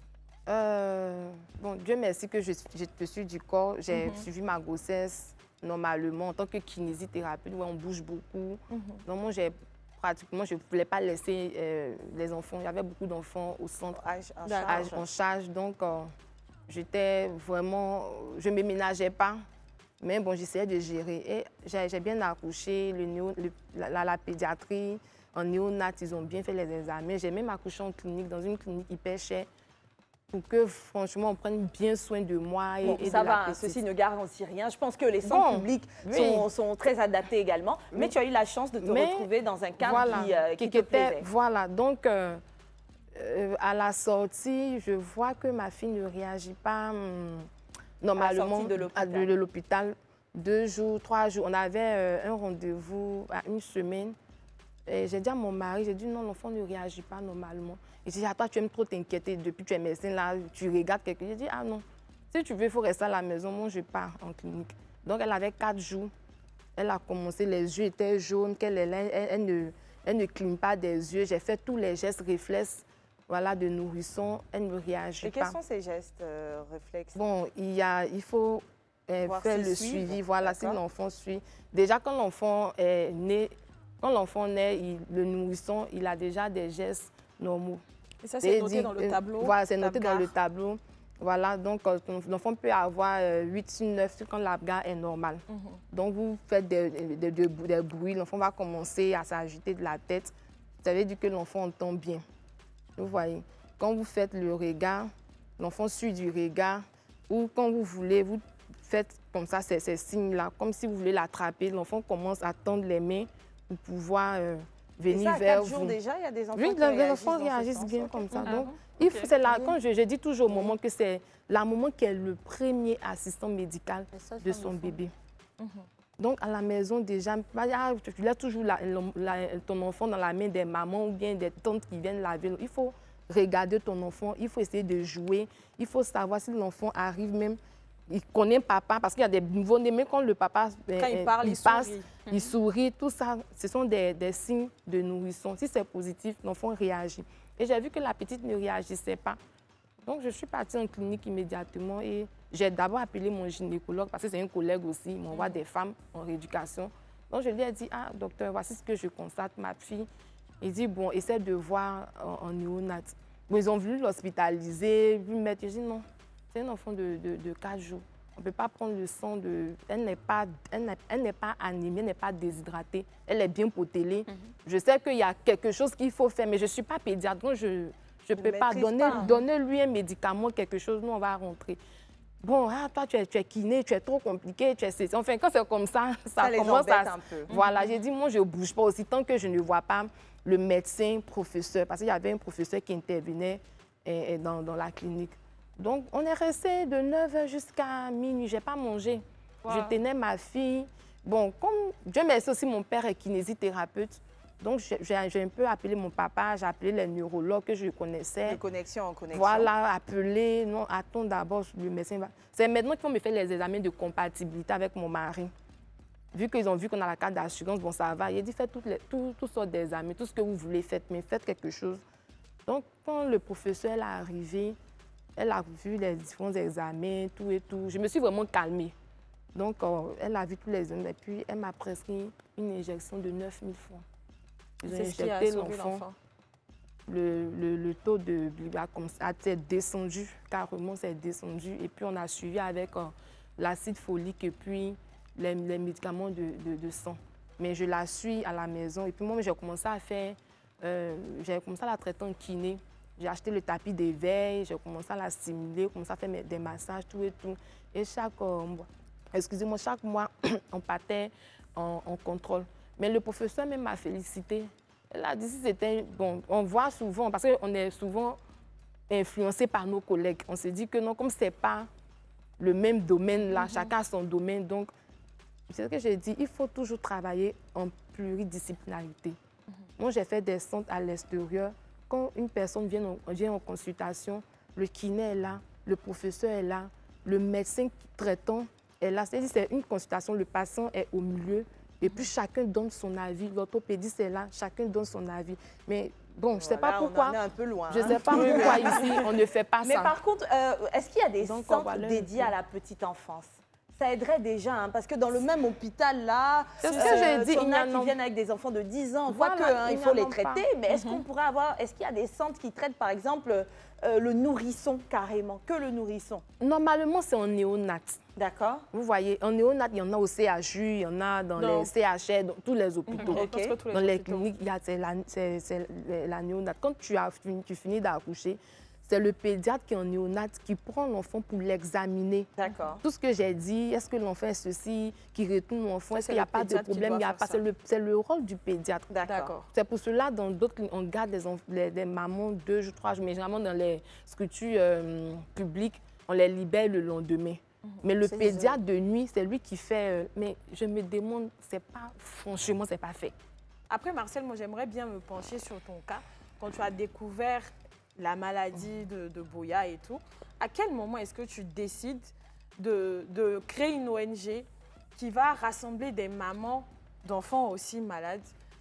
Bon, Dieu merci que je suis du corps. J'ai suivi ma grossesse normalement en tant que kinésithérapeute. Ouais, on bouge beaucoup. Donc, moi, pratiquement, je ne voulais pas laisser les enfants. Il y avait beaucoup d'enfants au centre en charge. Donc, j'étais vraiment... Je ne me ménageais pas. Mais bon, j'essayais de gérer. Et j'ai bien accouché. La pédiatrie, en néonat, ils ont bien fait les examens. J'ai même accouché en clinique, dans une clinique hyper chère, pour que, franchement, on prenne bien soin de moi et ça de la va, petite. Ceci ne garantit rien. Je pense que les centres publics sont très adaptés également. Mais tu as eu la chance de te retrouver dans un cadre qui te plaisait. Voilà, donc à la sortie, je vois que ma fille ne réagit pas normalement de l'hôpital. 2 jours, 3 jours. On avait un rendez-vous à 1 semaine. J'ai dit à mon mari, j'ai dit non, l'enfant ne réagit pas normalement. Il dit, toi, tu aimes trop t'inquiéter depuis que tu es médecin, là, tu regardes quelqu'un. J'ai dit, ah non, si tu veux, il faut rester à la maison. Moi, je pars en clinique. Donc, elle avait 4 jours. Elle a commencé, les yeux étaient jaunes, elle ne cligne pas des yeux. J'ai fait tous les gestes réflexes de nourrisson. Elle ne réagit pas. Et quels sont ces gestes réflexes? Bon, il faut faire le suivi, si l'enfant suit. Déjà, quand l'enfant est né, le nourrisson, il a déjà des gestes normaux. Et ça, c'est noté dans le tableau? Voilà, c'est noté dans le tableau. Voilà, donc l'enfant peut avoir 8, 9 quand l'apgar est normal. Donc, vous faites des bruits, l'enfant va commencer à s'agiter de la tête. Ça veut dire que l'enfant entend bien. Vous voyez, quand vous faites le regard, l'enfant suit du regard. Ou quand vous voulez, vous faites comme ça, ces signes-là, comme si vous voulez l'attraper. L'enfant commence à tendre les mains pour pouvoir venir vers vous. 4 jours déjà, il y a des enfants qui réagissent. Oui, les enfants réagissent bien comme ça. Donc, c'est là, quand je dis toujours au moment que c'est la maman qui est le premier assistant médical de son bébé. Donc, à la maison, déjà, tu laisses toujours ton enfant dans la main des mamans ou bien des tantes qui viennent laver. Il faut regarder ton enfant, il faut essayer de jouer. Il faut savoir si l'enfant arrive même, il connaît papa, parce qu'il y a des nouveaux-nés, mais quand le papa il sourit, tout ça, ce sont des signes de nourrisson. Si c'est positif, l'enfant réagit. Et j'ai vu que la petite ne réagissait pas. Donc, je suis partie en clinique immédiatement et j'ai d'abord appelé mon gynécologue, parce que c'est un collègue aussi, il m'envoie des femmes en rééducation. Donc, je lui ai dit, ah, docteur, voici ce que je constate, ma fille. Il dit, bon, essaie de voir en néonat. Bon, ils ont voulu l'hospitaliser, lui mettre. Je dis, non, c'est un enfant de 4 jours. On ne peut pas prendre le sang de... Elle n'est pas anémie, elle n'est pas déshydratée. Elle est bien potelée. Je sais qu'il y a quelque chose qu'il faut faire, mais je ne suis pas pédiatre. Donc, je ne peux pas donner lui un médicament, quelque chose, nous, on va rentrer. Bon, toi, tu es kiné, tu es trop compliqué, tu es... Enfin, quand c'est comme ça, ça commence à... un peu. Voilà, j'ai dit, moi, je ne bouge pas aussi tant que je ne vois pas le médecin, professeur, parce qu'il y avait un professeur qui intervenait dans la clinique. Donc, on est resté de 9h jusqu'à minuit. Je n'ai pas mangé. Wow. Je tenais ma fille. Bon, comme Dieu merci aussi, mon père est kinésithérapeute. Donc, j'ai un peu appelé mon papa, j'ai appelé les neurologues que je connaissais. De connexion en connexion. Voilà, appelé. Non, attends d'abord, le médecin va... C'est maintenant qu'ils vont me faire les examens de compatibilité avec mon mari. Vu qu'ils ont vu qu'on a la carte d'assurance, bon, ça va. Il a dit, faites toutes sortes d'examens, tout ce que vous voulez, faites, mais faites quelque chose. Donc, quand le professeur est arrivé, elle a vu les différents examens, tout et tout. Je me suis vraiment calmée. Donc, elle a vu tous les examens et puis elle m'a prescrit une injection de 9 000 francs. J'ai injecté l'enfant. Le taux de glycémie a descendu, carrément, c'est descendu. Et puis, on a suivi avec l'acide folique et puis les médicaments de sang. Mais je la suis à la maison. Et puis, moi, j'ai commencé à faire... j'ai commencé à la traiter en kiné. J'ai acheté le tapis d'éveil, j'ai commencé à la stimuler, commencé à faire des massages, tout et tout. Et chaque mois, on partait en contrôle. Mais le professeur même m'a félicité. Elle a dit si c'était... Bon, on voit souvent, parce qu'on est souvent influencé par nos collègues. On s'est dit que non, comme ce n'est pas le même domaine là, chacun a son domaine. Donc, c'est ce que j'ai dit, il faut toujours travailler en pluridisciplinarité. Moi, j'ai fait des centres à l'extérieur. Quand une personne vient en consultation, le kiné est là, le professeur est là, le médecin traitant est là. C'est une consultation, le patient est au milieu et puis chacun donne son avis. L'orthopédiste est là, chacun donne son avis. Mais bon, je ne sais pas pourquoi. On en est un peu loin. Je ne sais pas pourquoi ici, on ne fait pas ça. Mais par contre, est-ce qu'il y a des centres dédiés à la petite enfance? Ça aiderait déjà, hein, parce que dans le même hôpital, là, c'est ce que j'ai dit, il y en a qui viennent avec des enfants de 10 ans. Voilà, Quoique, il faut les traiter, mais est-ce qu'on pourrait avoir, est-ce qu'il y a des centres qui traitent, par exemple, le nourrisson carrément, que le nourrisson? Normalement, c'est en néonat. D'accord. Vous voyez, en néonat, il y en a au CHU, il y en a dans les CHR, dans tous les hôpitaux. Dans les cliniques, c'est la néonat. Quand tu finis d'accoucher, c'est le pédiatre qui est en néonat qui prend l'enfant pour l'examiner. D'accord. Tout ce que j'ai dit, est-ce que l'enfant est ceci, qui retourne l'enfant, est-ce qu'il n'y a pas de problème, il n'y a pas. C'est le rôle du pédiatre. D'accord. C'est pour cela, dans d'autres cliniques, on garde des mamans 2, 3 jours, mais généralement dans les structures publiques, on les libère le lendemain. Mais le pédiatre de nuit, c'est lui qui fait. Mais je me demande, franchement, c'est pas fait. Après, Marcel, moi, j'aimerais bien me pencher sur ton cas. Quand tu as découvert la maladie de Boya et tout, à quel moment est-ce que tu décides de créer une ONG qui va rassembler des mamans d'enfants aussi malades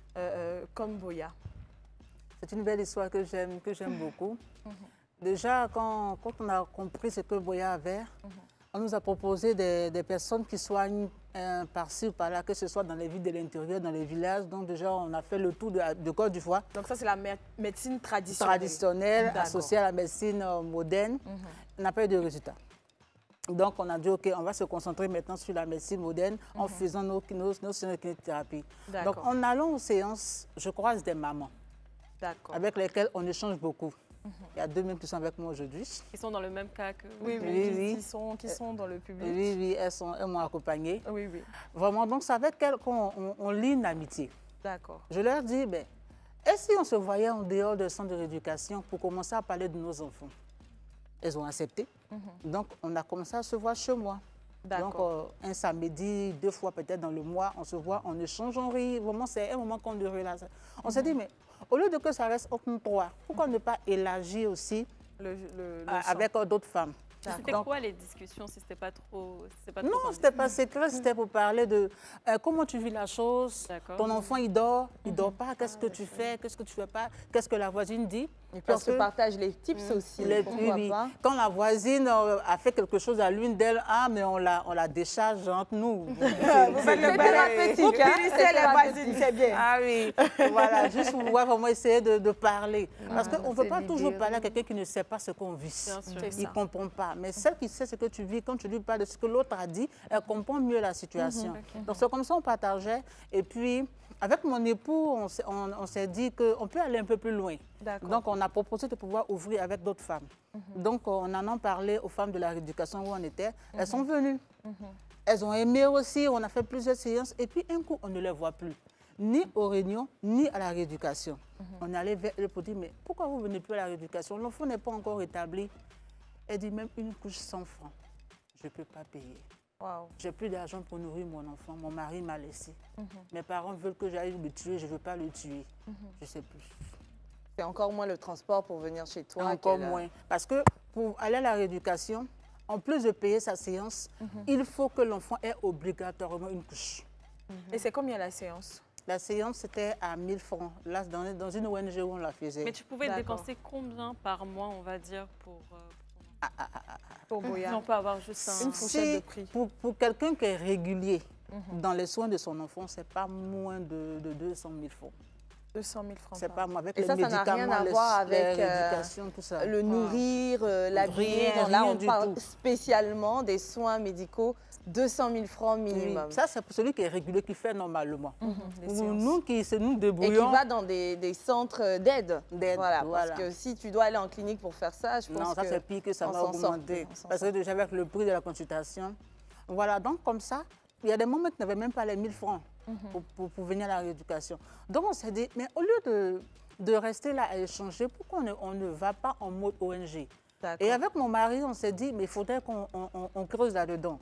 comme Boya? C'est une belle histoire que j'aime beaucoup. Déjà, quand on a compris ce que Boya avait, on nous a proposé des personnes qui soignent par-ci ou par-là, que ce soit dans les villes de l'intérieur, dans les villages. Donc déjà, on a fait le tour de Côte d'Ivoire. Donc ça, c'est la médecine traditionnelle. Traditionnelle, associée à la médecine moderne. On n'a pas eu de résultat. Donc on a dit, OK, on va se concentrer maintenant sur la médecine moderne en faisant nos kinésithérapies. Donc en allant aux séances, je croise des mamans avec lesquelles on échange beaucoup. Il y a 2 même qui sont avec moi aujourd'hui. Qui sont dans le même cas que... Oui. Qui sont dans le public. Oui, elles m'ont accompagnée. Oui. Vraiment, donc c'est avec elles qu'on lie une amitié. D'accord. Je leur dis, et si on se voyait en dehors de centre de rééducation pour commencer à parler de nos enfants? Elles ont accepté. Donc, on a commencé à se voir chez moi. Donc, un samedi, 2 fois peut-être dans le mois, on se voit, on échange, on rit. Vraiment, c'est un moment qu'on de relaxe. On s'est dit, mais au lieu de que ça reste open 3, pourquoi ne pas élargir aussi avec d'autres femmes? C'était quoi les discussions si c'était pas trop... Non, c'était pas secret, c'était pour parler de comment tu vis la chose. Ton enfant, il dort pas, qu'est-ce que tu fais, qu'est-ce que tu fais pas, qu'est-ce que la voisine dit. Et puis on se partage les tips aussi. Oui. Quand la voisine a fait quelque chose à l'une d'elles, mais on la décharge entre nous. Vous faites le thérapeutique, vous punissez les voisines, c'est bien. Ah oui, voilà, juste pour pouvoir vraiment essayer de parler. Parce qu'on ne peut pas toujours parler à quelqu'un qui ne sait pas ce qu'on vit. Il ne comprend pas. Mais celle qui sait ce que tu vis, quand tu lui parles de ce que l'autre a dit, elle comprend mieux la situation. Donc c'est comme ça qu'on partageait. Et puis, avec mon époux, on s'est dit qu'on peut aller un peu plus loin. Donc, on a proposé de pouvoir ouvrir avec d'autres femmes. Donc, on en a parlé aux femmes de la rééducation où on était. Elles sont venues. Elles ont aimé aussi. On a fait plusieurs séances. Et puis, un coup, on ne les voit plus. Ni aux réunions, ni à la rééducation. On est allé vers eux pour dire, mais pourquoi vous ne venez plus à la rééducation? L'enfant n'est pas encore établi. Elle dit, même une couche 100 francs, je ne peux pas payer. J'ai plus d'argent pour nourrir mon enfant. Mon mari m'a laissé. Mes parents veulent que j'aille le tuer. Je ne veux pas le tuer. Je ne sais plus. C'est encore moins le transport pour venir chez toi. Encore moins. Parce que pour aller à la rééducation, en plus de payer sa séance, il faut que l'enfant ait obligatoirement une couche. Et c'est combien la séance? La séance, c'était à 1000 francs. Là, dans une ONG où on la faisait. Mais tu pouvais dépenser combien par mois, on va dire, pour Boya. On peut avoir juste une fourchette de prix. Pour quelqu'un qui est régulier dans les soins de son enfant, ce n'est pas moins de 200 000 francs. 200 000 francs. C'est pas moi. Avec et les ça médicaments, n'a rien à voir avec tout ça. le nourrir, l'habiller. Là, on parle spécialement des soins médicaux, 200 000 francs minimum. Oui. Ça, c'est pour celui qui est régulier, qui fait normalement. Nous qui nous débrouillons. Et qui va dans des centres d'aide. Voilà, parce que si tu dois aller en clinique pour faire ça, je pense que... Non, ça c'est pire que ça va augmenter. Parce que déjà avec le prix de la consultation. Voilà, donc comme ça, il y a des moments qui n'avaient même pas les 1000 francs pour venir à la rééducation. Donc on s'est dit, mais au lieu de rester là à échanger, pourquoi on ne va pas en mode ONG? Et avec mon mari, on s'est dit, mais il faudrait qu'on creuse là-dedans.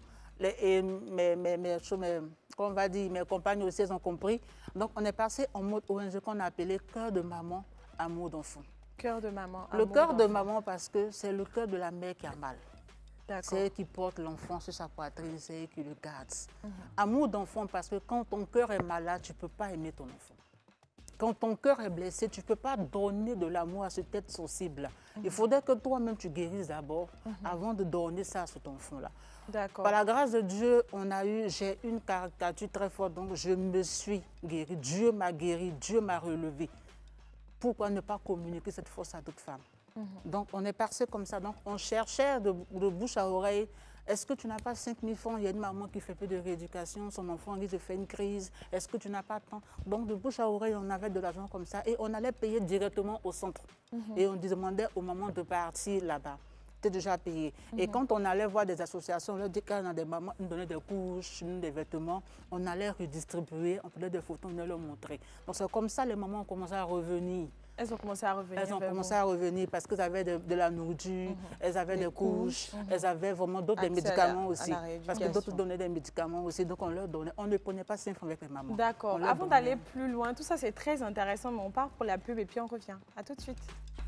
On va dire, mes compagnes aussi, elles ont compris. Donc on est passé en mode ONG qu'on a appelé cœur de maman, amour d'enfant. Cœur de maman. Le cœur de maman parce que c'est le cœur de la mère qui a mal. C'est elle qui porte l'enfant sur sa poitrine, c'est elle qui le garde. Amour d'enfant, parce que quand ton cœur est malade, tu ne peux pas aimer ton enfant. Quand ton cœur est blessé, tu ne peux pas donner de l'amour à cette être sensible. Il faudrait que toi-même tu guérisses d'abord avant de donner ça à cet enfant-là. Par la grâce de Dieu, j'ai une caricature très forte, donc je me suis guérie. Dieu m'a guérie, Dieu m'a relevé. Pourquoi ne pas communiquer cette force à d'autres femmes? Donc on est passé comme ça. Donc on cherchait de bouche à oreille. Est-ce que tu n'as pas 5 000 francs? Il y a une maman qui fait peu de rééducation, son enfant risque de faire une crise. Est-ce que tu n'as pas tant? Donc de bouche à oreille, on avait de l'argent comme ça et on allait payer directement au centre. Et on demandait au moment de partir là-bas. C'était déjà payé. Et quand on allait voir des associations, on leur dit qu'on a des mamans, nous donnaient des couches, des vêtements, on allait redistribuer, on prenait des photos, on allait leur montrer. Donc c'est comme ça les mamans ont commencé à revenir. Elles ont commencé à revenir. Elles ont commencé à revenir parce qu'elles avaient de la nourriture, elles avaient des couches, elles avaient vraiment d'autres médicaments aussi. Parce que d'autres donnaient des médicaments aussi, donc on leur donnait. On ne prenait pas 5 francs avec les mamans. D'accord. Avant d'aller plus loin, tout ça c'est très intéressant, mais on part pour la pub et puis on revient. À tout de suite.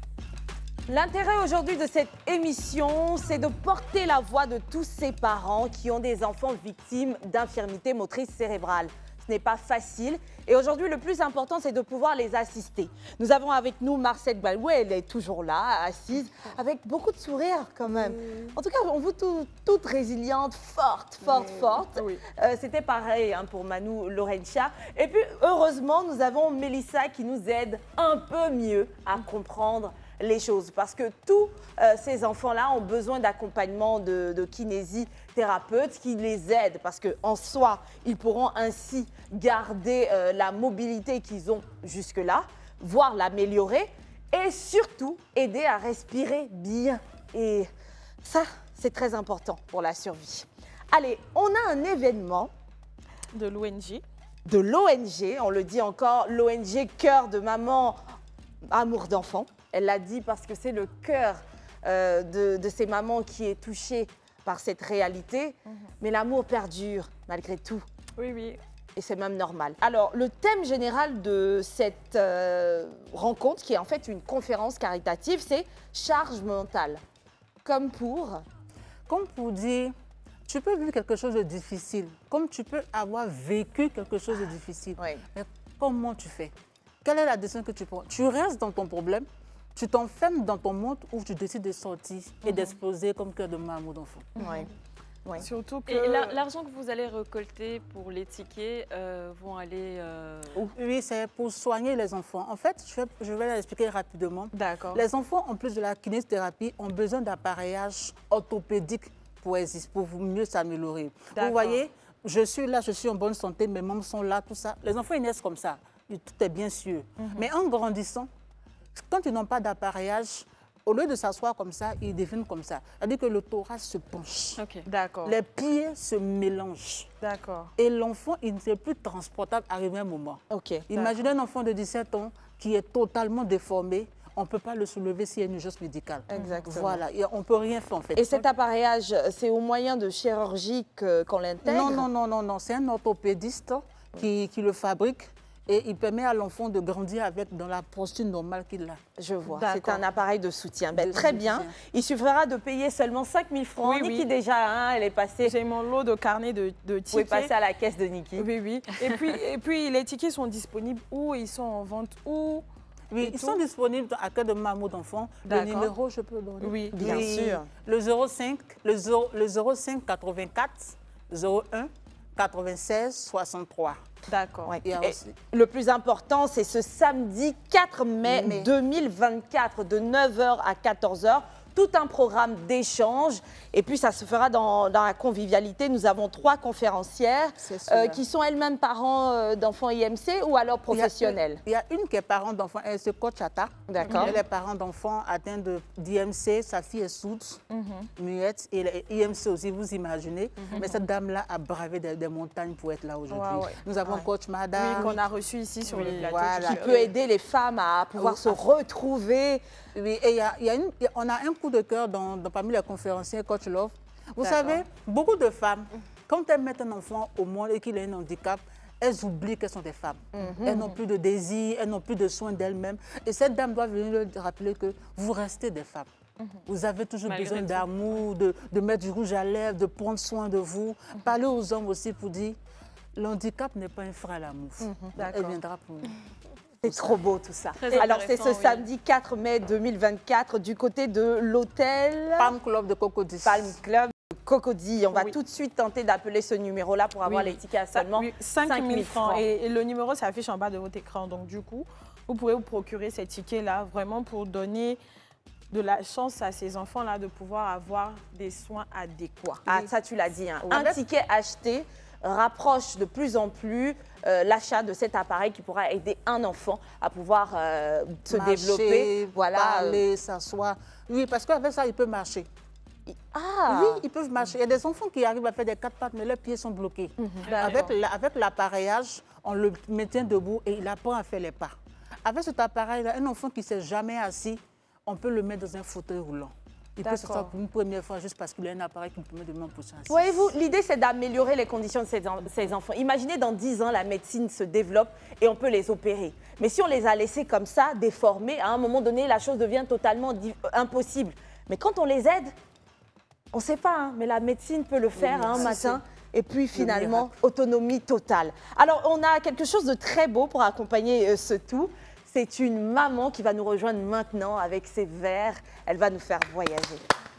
L'intérêt aujourd'hui de cette émission, c'est de porter la voix de tous ces parents qui ont des enfants victimes d'infirmités motrices cérébrales. Ce n'est pas facile. Et aujourd'hui, le plus important, c'est de pouvoir les assister. Nous avons avec nous Marcette Baloué, elle est toujours là, assise, avec beaucoup de sourire quand même. En tout cas, on vous toute résiliente, forte. C'était pareil pour Manu Laurentia. Et puis, heureusement, nous avons Mélissa qui nous aide un peu mieux à comprendre les choses. Parce que tous ces enfants-là ont besoin d'accompagnement de kinésithérapeutes qui les aident. Parce qu'en soi, ils pourront ainsi garder la mobilité qu'ils ont jusque-là, voire l'améliorer et surtout aider à respirer bien. Et ça, c'est très important pour la survie. Allez, on a un événement de l'ONG. De l'ONG, on le dit encore, l'ONG Cœur de Maman Amour d'Enfant. Elle l'a dit parce que c'est le cœur de ces mamans qui est touché par cette réalité. Mais l'amour perdure malgré tout. Oui. Et c'est même normal. Alors, le thème général de cette rencontre, qui est en fait une conférence caritative, c'est charge mentale. Comme pour dire, tu peux vivre quelque chose de difficile, comme tu peux avoir vécu quelque chose de difficile. Oui. Mais comment tu fais? Quelle est la décision que tu prends? Tu restes dans ton problème, tu t'enfermes dans ton monde ou tu décides de sortir et d'exploser comme cœur de maman d'enfant. Oui. Surtout que... Et l'argent que vous allez récolter pour les tickets vont aller... Oui, c'est pour soigner les enfants. En fait, je vais l'expliquer rapidement. D'accord. Les enfants, en plus de la kinésithérapie, ont besoin d'appareillage orthopédique pour mieux s'améliorer. Vous voyez, je suis là, je suis en bonne santé, mes membres sont là, tout ça. Les enfants, ils naissent comme ça. Tout est bien sûr. Mais en grandissant, quand ils n'ont pas d'appareillage, au lieu de s'asseoir comme ça, ils deviennent comme ça. C'est-à-dire que le thorax se penche. D'accord. Les pieds se mélangent. D'accord. Et l'enfant, il n'est plus transportable arrivé un moment. Imaginez un enfant de 17 ans qui est totalement déformé. On ne peut pas le soulever s'il y a une urgence médicale. Exactement. Voilà, on ne peut rien faire en fait. Et cet appareillage, c'est au moyen de chirurgie qu'on l'intègre? Non. C'est un orthopédiste qui le fabrique. Et il permet à l'enfant de grandir dans la posture normale qu'il a. Je vois, c'est un appareil de soutien. Très bien, il suffira de payer seulement 5 000 francs. Niki déjà, elle est passée. J'ai mon lot de carnet de tickets. Vous pouvez passer à la caisse de Niki. Oui. Et puis les tickets sont disponibles où? Ils sont en vente où? Oui, ils sont disponibles à Cœur de Maman d'Enfant. Le numéro, je peux le donner? Oui, bien sûr. Le 05 84 01 96 63. D'accord. Le plus important, c'est ce samedi 4 mai 2024, de 9h à 14h. Tout un programme d'échange. Et puis, ça se fera dans la convivialité. Nous avons 3 conférencières qui sont elles-mêmes parents d'enfants IMC ou alors professionnels. Il y a une qui est parent d'enfants, elle se coach Chata. D'accord. Elle est parent d'enfants atteints d'IMC. Sa fille est sourde, muette. Et IMC aussi, vous imaginez. Mais cette dame-là a bravé des montagnes pour être là aujourd'hui. Nous avons coach Madame. Oui, qu'on a reçu ici sur le plateau. Qui peut aider les femmes à pouvoir se retrouver. Oui, et on a un coup de cœur parmi les conférenciers Coach Love. Vous savez, beaucoup de femmes, quand elles mettent un enfant au monde et qu'il a un handicap, elles oublient qu'elles sont des femmes. Elles n'ont plus de désir, elles n'ont plus de soins d'elles-mêmes. Et cette dame doit venir leur rappeler que vous restez des femmes. Vous avez toujours besoin d'amour, de mettre du rouge à lèvres, de prendre soin de vous. Parlez aux hommes aussi pour dire, l'handicap n'est pas un frein à l'amour. Elle viendra pour nous. C'est trop beau tout ça. Alors c'est ce samedi 4 mai 2024 du côté de l'hôtel Palm Club de Cocody. Palm Club de Cocody. On va tout de suite tenter d'appeler ce numéro-là pour avoir les tickets à seulement 5 000 francs. Et le numéro s'affiche en bas de votre écran. Donc du coup, vous pouvez vous procurer ces tickets-là vraiment pour donner de la chance à ces enfants-là de pouvoir avoir des soins adéquats. Ah, ça tu l'as dit. Hein. Un ticket acheté rapproche de plus en plus l'achat de cet appareil qui pourra aider un enfant à pouvoir se développer. Voilà. Parler, s'asseoir. Oui, parce qu'avec ça, il peut marcher. Ah. Oui, ils peuvent marcher. Il y a des enfants qui arrivent à faire des 4 pattes, mais leurs pieds sont bloqués. Avec l'appareillage, on le maintient debout et il apprend à faire les pas. Avec cet appareil-là, un enfant qui ne s'est jamais assis, on peut le mettre dans un fauteuil roulant. Il peut s'asseoir pour une première fois juste parce qu'il a un appareil qui lui permet de mettre en position assise. Voyez-vous, l'idée c'est d'améliorer les conditions de ces enfants. Imaginez dans 10 ans, la médecine se développe et on peut les opérer. Mais si on les a laissés comme ça, déformés, à un moment donné, la chose devient totalement impossible. Mais quand on les aide, on ne sait pas, hein, mais la médecine peut le faire un matin. Et puis finalement, autonomie totale. Alors, on a quelque chose de très beau pour accompagner ce tout. C'est une maman qui va nous rejoindre maintenant avec ses verres. Elle va nous faire voyager.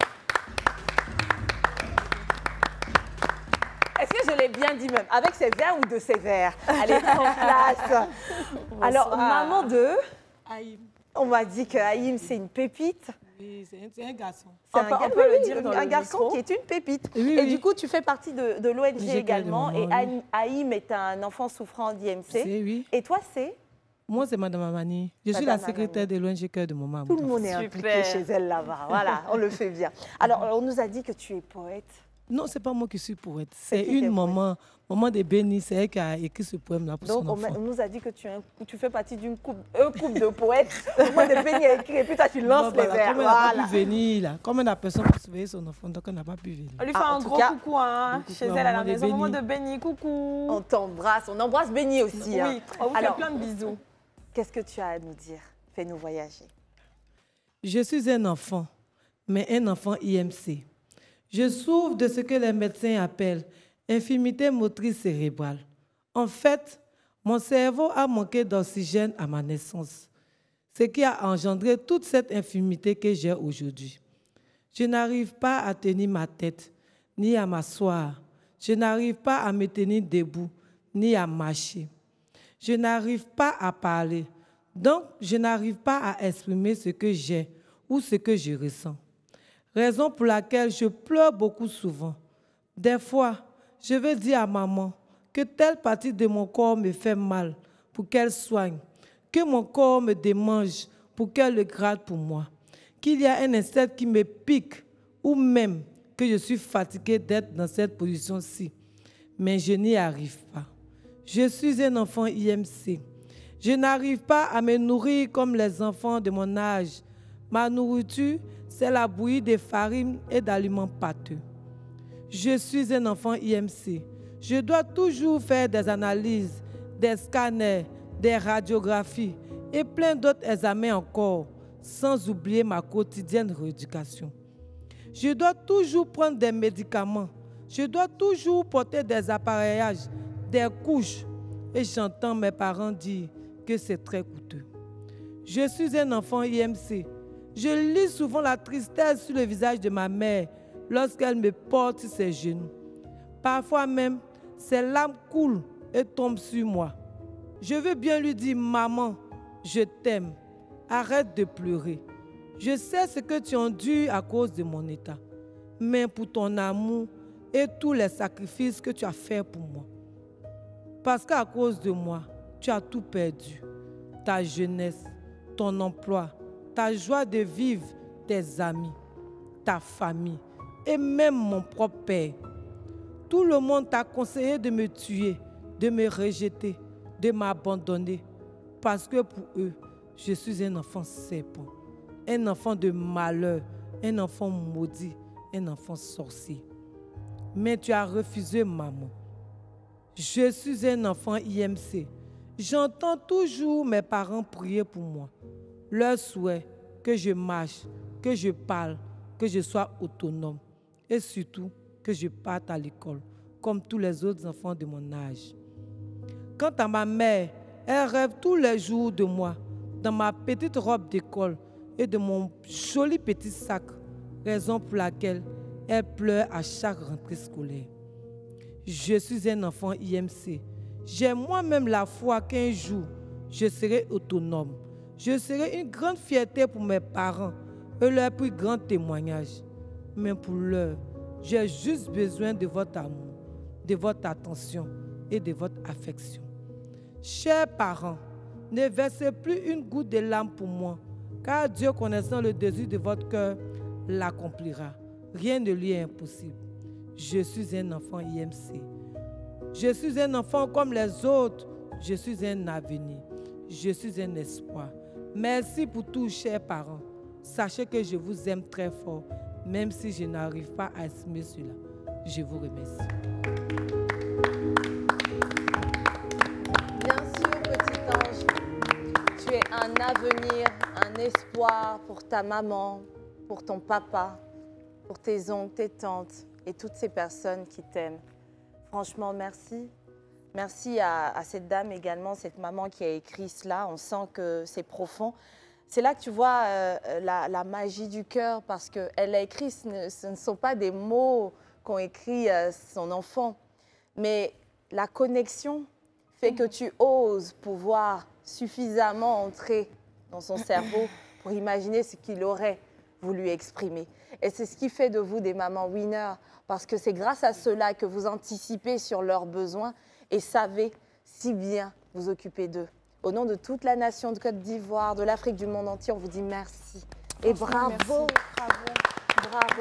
Est-ce que je l'ai bien dit même? Avec ses verres ou de ses verres? Elle est en place. Alors, maman de Haïm. On m'a dit que Haïm, c'est une pépite. Oui, c'est un garçon. On peut le dire dans un garçon qui est une pépite. Oui, et du coup, tu fais partie de l'ONG également. Et oui. Haïm est un enfant souffrant d'IMC. Oui. Et toi, c'est? Moi, c'est Madame Amani. Je suis la secrétaire de l'ONG Cœur de mon maman. Tout le monde est impliqué chez elle là-bas. Voilà, on le fait bien. Alors, on nous a dit que tu es poète. Non, ce n'est pas moi qui suis poète. C'est une maman, maman de Béni, c'est elle qui a écrit ce poème-là pour son enfant. Donc, on nous a dit que tu fais partie d'une couple de poètes. Maman de Béni a écrit et puis toi, tu lances les vers. Comme elle n'a pas pu venir, là. Comme elle n'a personne pour surveiller son enfant, donc elle n'a pas pu venir. On lui fait un gros coucou hein, chez elle à la maison. Maman de Béni, coucou. On t'embrasse, on embrasse Béni aussi. Oui, hein. on vous fait plein de bisous. Qu'est-ce que tu as à nous dire? Fais-nous voyager. Je suis un enfant, mais un enfant IMC. Je souffre de ce que les médecins appellent infirmité motrice cérébrale. En fait, mon cerveau a manqué d'oxygène à ma naissance, ce qui a engendré toute cette infirmité que j'ai aujourd'hui. Je n'arrive pas à tenir ma tête, ni à m'asseoir. Je n'arrive pas à me tenir debout, ni à marcher. Je n'arrive pas à parler, donc je n'arrive pas à exprimer ce que j'ai ou ce que je ressens. Raison pour laquelle je pleure beaucoup souvent. Des fois, je veux dire à maman que telle partie de mon corps me fait mal pour qu'elle soigne, que mon corps me démange pour qu'elle le gratte pour moi, qu'il y a un insecte qui me pique ou même que je suis fatiguée d'être dans cette position-ci. Mais je n'y arrive pas. Je suis un enfant IMC. Je n'arrive pas à me nourrir comme les enfants de mon âge. Ma nourriture, c'est la bouillie de farine et d'aliments pâteux. Je suis un enfant IMC. Je dois toujours faire des analyses, des scanners, des radiographies et plein d'autres examens encore, sans oublier ma quotidienne rééducation. Je dois toujours prendre des médicaments. Je dois toujours porter des appareillages, des couches. Et j'entends mes parents dire que c'est très coûteux. Je suis un enfant IMC. Je lis souvent la tristesse sur le visage de ma mère lorsqu'elle me porte sur ses genoux. Parfois même, ses larmes coulent et tombent sur moi. Je veux bien lui dire, maman, je t'aime. Arrête de pleurer. Je sais ce que tu endures à cause de mon état. Mais pour ton amour et tous les sacrifices que tu as faits pour moi. Parce qu'à cause de moi, tu as tout perdu. Ta jeunesse, ton emploi, ta joie de vivre, tes amis, ta famille et même mon propre père. Tout le monde t'a conseillé de me tuer, de me rejeter, de m'abandonner. Parce que pour eux, je suis un enfant serpent, un enfant de malheur, un enfant maudit, un enfant sorcier. Mais tu as refusé, maman. Je suis un enfant IMC. J'entends toujours mes parents prier pour moi. Leur souhait, que je marche, que je parle, que je sois autonome et surtout que je parte à l'école, comme tous les autres enfants de mon âge. Quant à ma mère, elle rêve tous les jours de moi, dans ma petite robe d'école et de mon joli petit sac, raison pour laquelle elle pleure à chaque rentrée scolaire. Je suis un enfant IMC. J'ai moi-même la foi qu'un jour, je serai autonome. Je serai une grande fierté pour mes parents et leur plus grand témoignage. Mais pour l'heure, j'ai juste besoin de votre amour, de votre attention et de votre affection. Chers parents, ne versez plus une goutte de larmes pour moi, car Dieu, connaissant le désir de votre cœur, l'accomplira. Rien ne lui est impossible. Je suis un enfant IMC. Je suis un enfant comme les autres. Je suis un avenir. Je suis un espoir. Merci pour tout, chers parents. Sachez que je vous aime très fort, même si je n'arrive pas à assumer cela. Je vous remercie. Bien sûr, petit ange, tu es un avenir, un espoir pour ta maman, pour ton papa, pour tes oncles, tes tantes et toutes ces personnes qui t'aiment. Franchement, merci. Merci à cette dame également, cette maman qui a écrit cela. On sent que c'est profond. C'est là que tu vois la magie du cœur parce qu'elle a écrit, ce ne sont pas des mots qu'ont écrit son enfant, mais la connexion fait que tu oses pouvoir suffisamment entrer dans son cerveau pour imaginer ce qu'il aurait voulu exprimer. Et c'est ce qui fait de vous des mamans winners, parce que c'est grâce à cela que vous anticipez sur leurs besoins et savez si bien vous occuper d'eux. Au nom de toute la nation de Côte d'Ivoire, de l'Afrique, du monde entier, on vous dit merci. Et bravo, merci. bravo.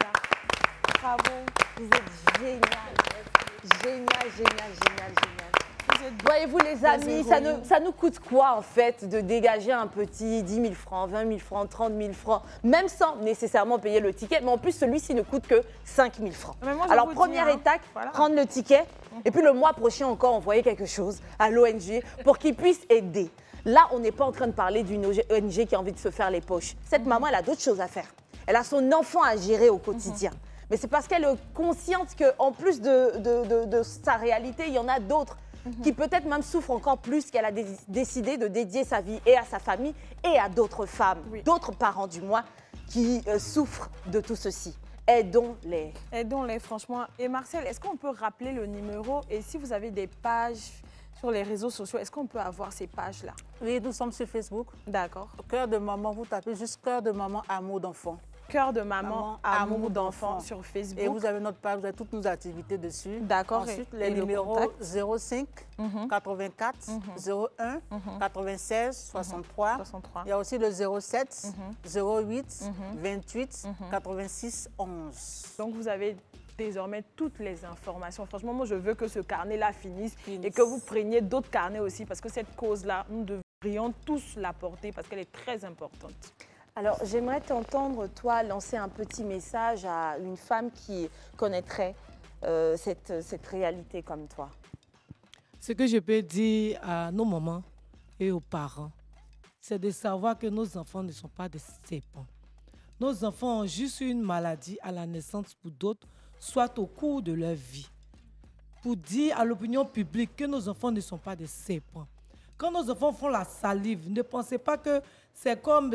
Bravo. Vous êtes génial. Génial. Voyez-vous les amis, ça nous coûte quoi en fait de dégager un petit 10 000 francs, 20 000 francs, 30 000 francs, même sans nécessairement payer le ticket, mais en plus celui-ci ne coûte que 5 000 francs. Alors première étape, prendre le ticket et puis le mois prochain encore envoyer quelque chose à l'ONG pour qu'ils puissent aider. Là, on n'est pas en train de parler d'une ONG qui a envie de se faire les poches. Cette maman, elle a d'autres choses à faire. Elle a son enfant à gérer au quotidien. Mais c'est parce qu'elle est consciente qu'en plus de sa réalité, il y en a d'autres qui peut-être même souffrent encore plus, qu'elle a décidé de dédier sa vie et à sa famille et à d'autres femmes, d'autres parents du moins, qui souffrent de tout ceci. Aidons-les. Aidons-les, franchement. Et Marcel, est-ce qu'on peut rappeler le numéro? Et si vous avez des pages sur les réseaux sociaux, est-ce qu'on peut avoir ces pages-là? Oui, nous sommes sur Facebook. D'accord. Cœur de maman, vous tapez juste Cœur de maman, amour d'enfant. Cœur de maman, amour d'enfant sur Facebook. Et vous avez notre page, vous avez toutes nos activités dessus. D'accord. Ensuite, les numéros 05 84 01 96 63. Il y a aussi le 07 08 28 86 11. Donc, vous avez désormais toutes les informations. Franchement, moi, je veux que ce carnet-là finisse et que vous preniez d'autres carnets aussi parce que cette cause-là, nous devrions tous la porter parce qu'elle est très importante. Alors, j'aimerais t'entendre, toi, lancer un petit message à une femme qui connaîtrait cette réalité comme toi. Ce que je peux dire à nos mamans et aux parents, c'est de savoir que nos enfants ne sont pas des serpents. Nos enfants ont juste une maladie à la naissance pour d'autres, soit au cours de leur vie. Pour dire à l'opinion publique que nos enfants ne sont pas des serpents. Quand nos enfants font la salive, ne pensez pas que c'est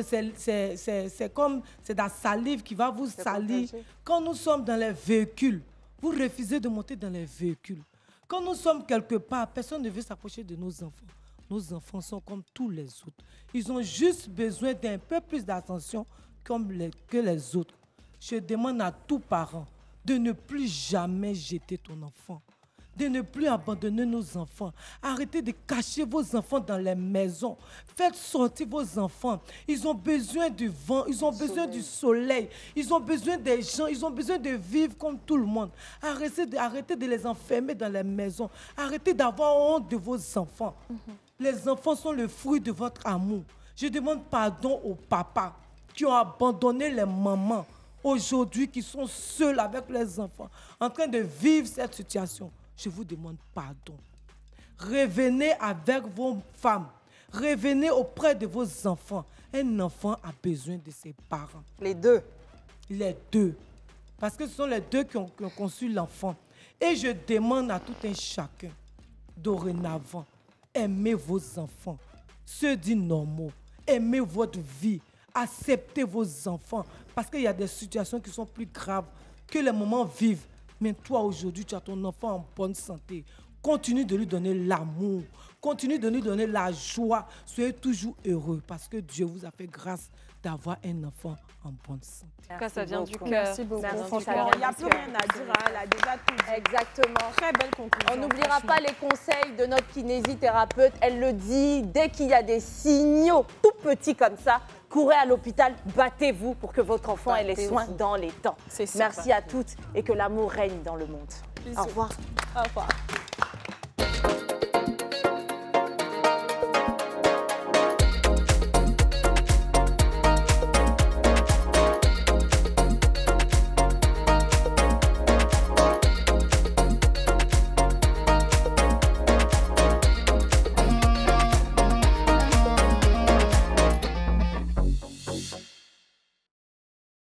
la salive qui va vous salir. Quand nous sommes dans les véhicules, vous refusez de monter dans les véhicules. Quand nous sommes quelque part, personne ne veut s'approcher de nos enfants. Nos enfants sont comme tous les autres. Ils ont juste besoin d'un peu plus d'attention que les autres. Je demande à tous parents de ne plus jamais jeter ton enfant. De ne plus abandonner nos enfants. Arrêtez de cacher vos enfants dans les maisons. Faites sortir vos enfants. Ils ont besoin du vent, ils ont besoin du soleil, ils ont besoin des gens, ils ont besoin de vivre comme tout le monde. Arrêtez de les enfermer dans les maisons. Arrêtez d'avoir honte de vos enfants. Les enfants sont le fruit de votre amour. Je demande pardon aux papas qui ont abandonné les mamans aujourd'hui, qui sont seuls avec les enfants, en train de vivre cette situation. Je vous demande pardon. Revenez avec vos femmes. Revenez auprès de vos enfants. Un enfant a besoin de ses parents. Les deux. Les deux. Parce que ce sont les deux qui ont conçu l'enfant. Et je demande à tout un chacun, dorénavant, aimez vos enfants, ceux dits normaux, aimez votre vie, acceptez vos enfants. Parce qu'il y a des situations qui sont plus graves que les moments vivent. Mais toi, aujourd'hui, tu as ton enfant en bonne santé. Continue de lui donner l'amour. Continue de lui donner la joie. Soyez toujours heureux parce que Dieu vous a fait grâce d'avoir un enfant en bonne santé. En tout cas, ça vient du cœur. Merci beaucoup. Franchement, il n'y a plus rien à dire. Elle a déjà tout dit. Exactement. Très belle conclusion. On n'oubliera pas les conseils de notre kinésithérapeute. Elle le dit, dès qu'il y a des signaux tout petits comme ça, courez à l'hôpital, battez-vous pour que votre enfant ait les soins dans les temps. Merci à toutes et que l'amour règne dans le monde. Au revoir. Au revoir.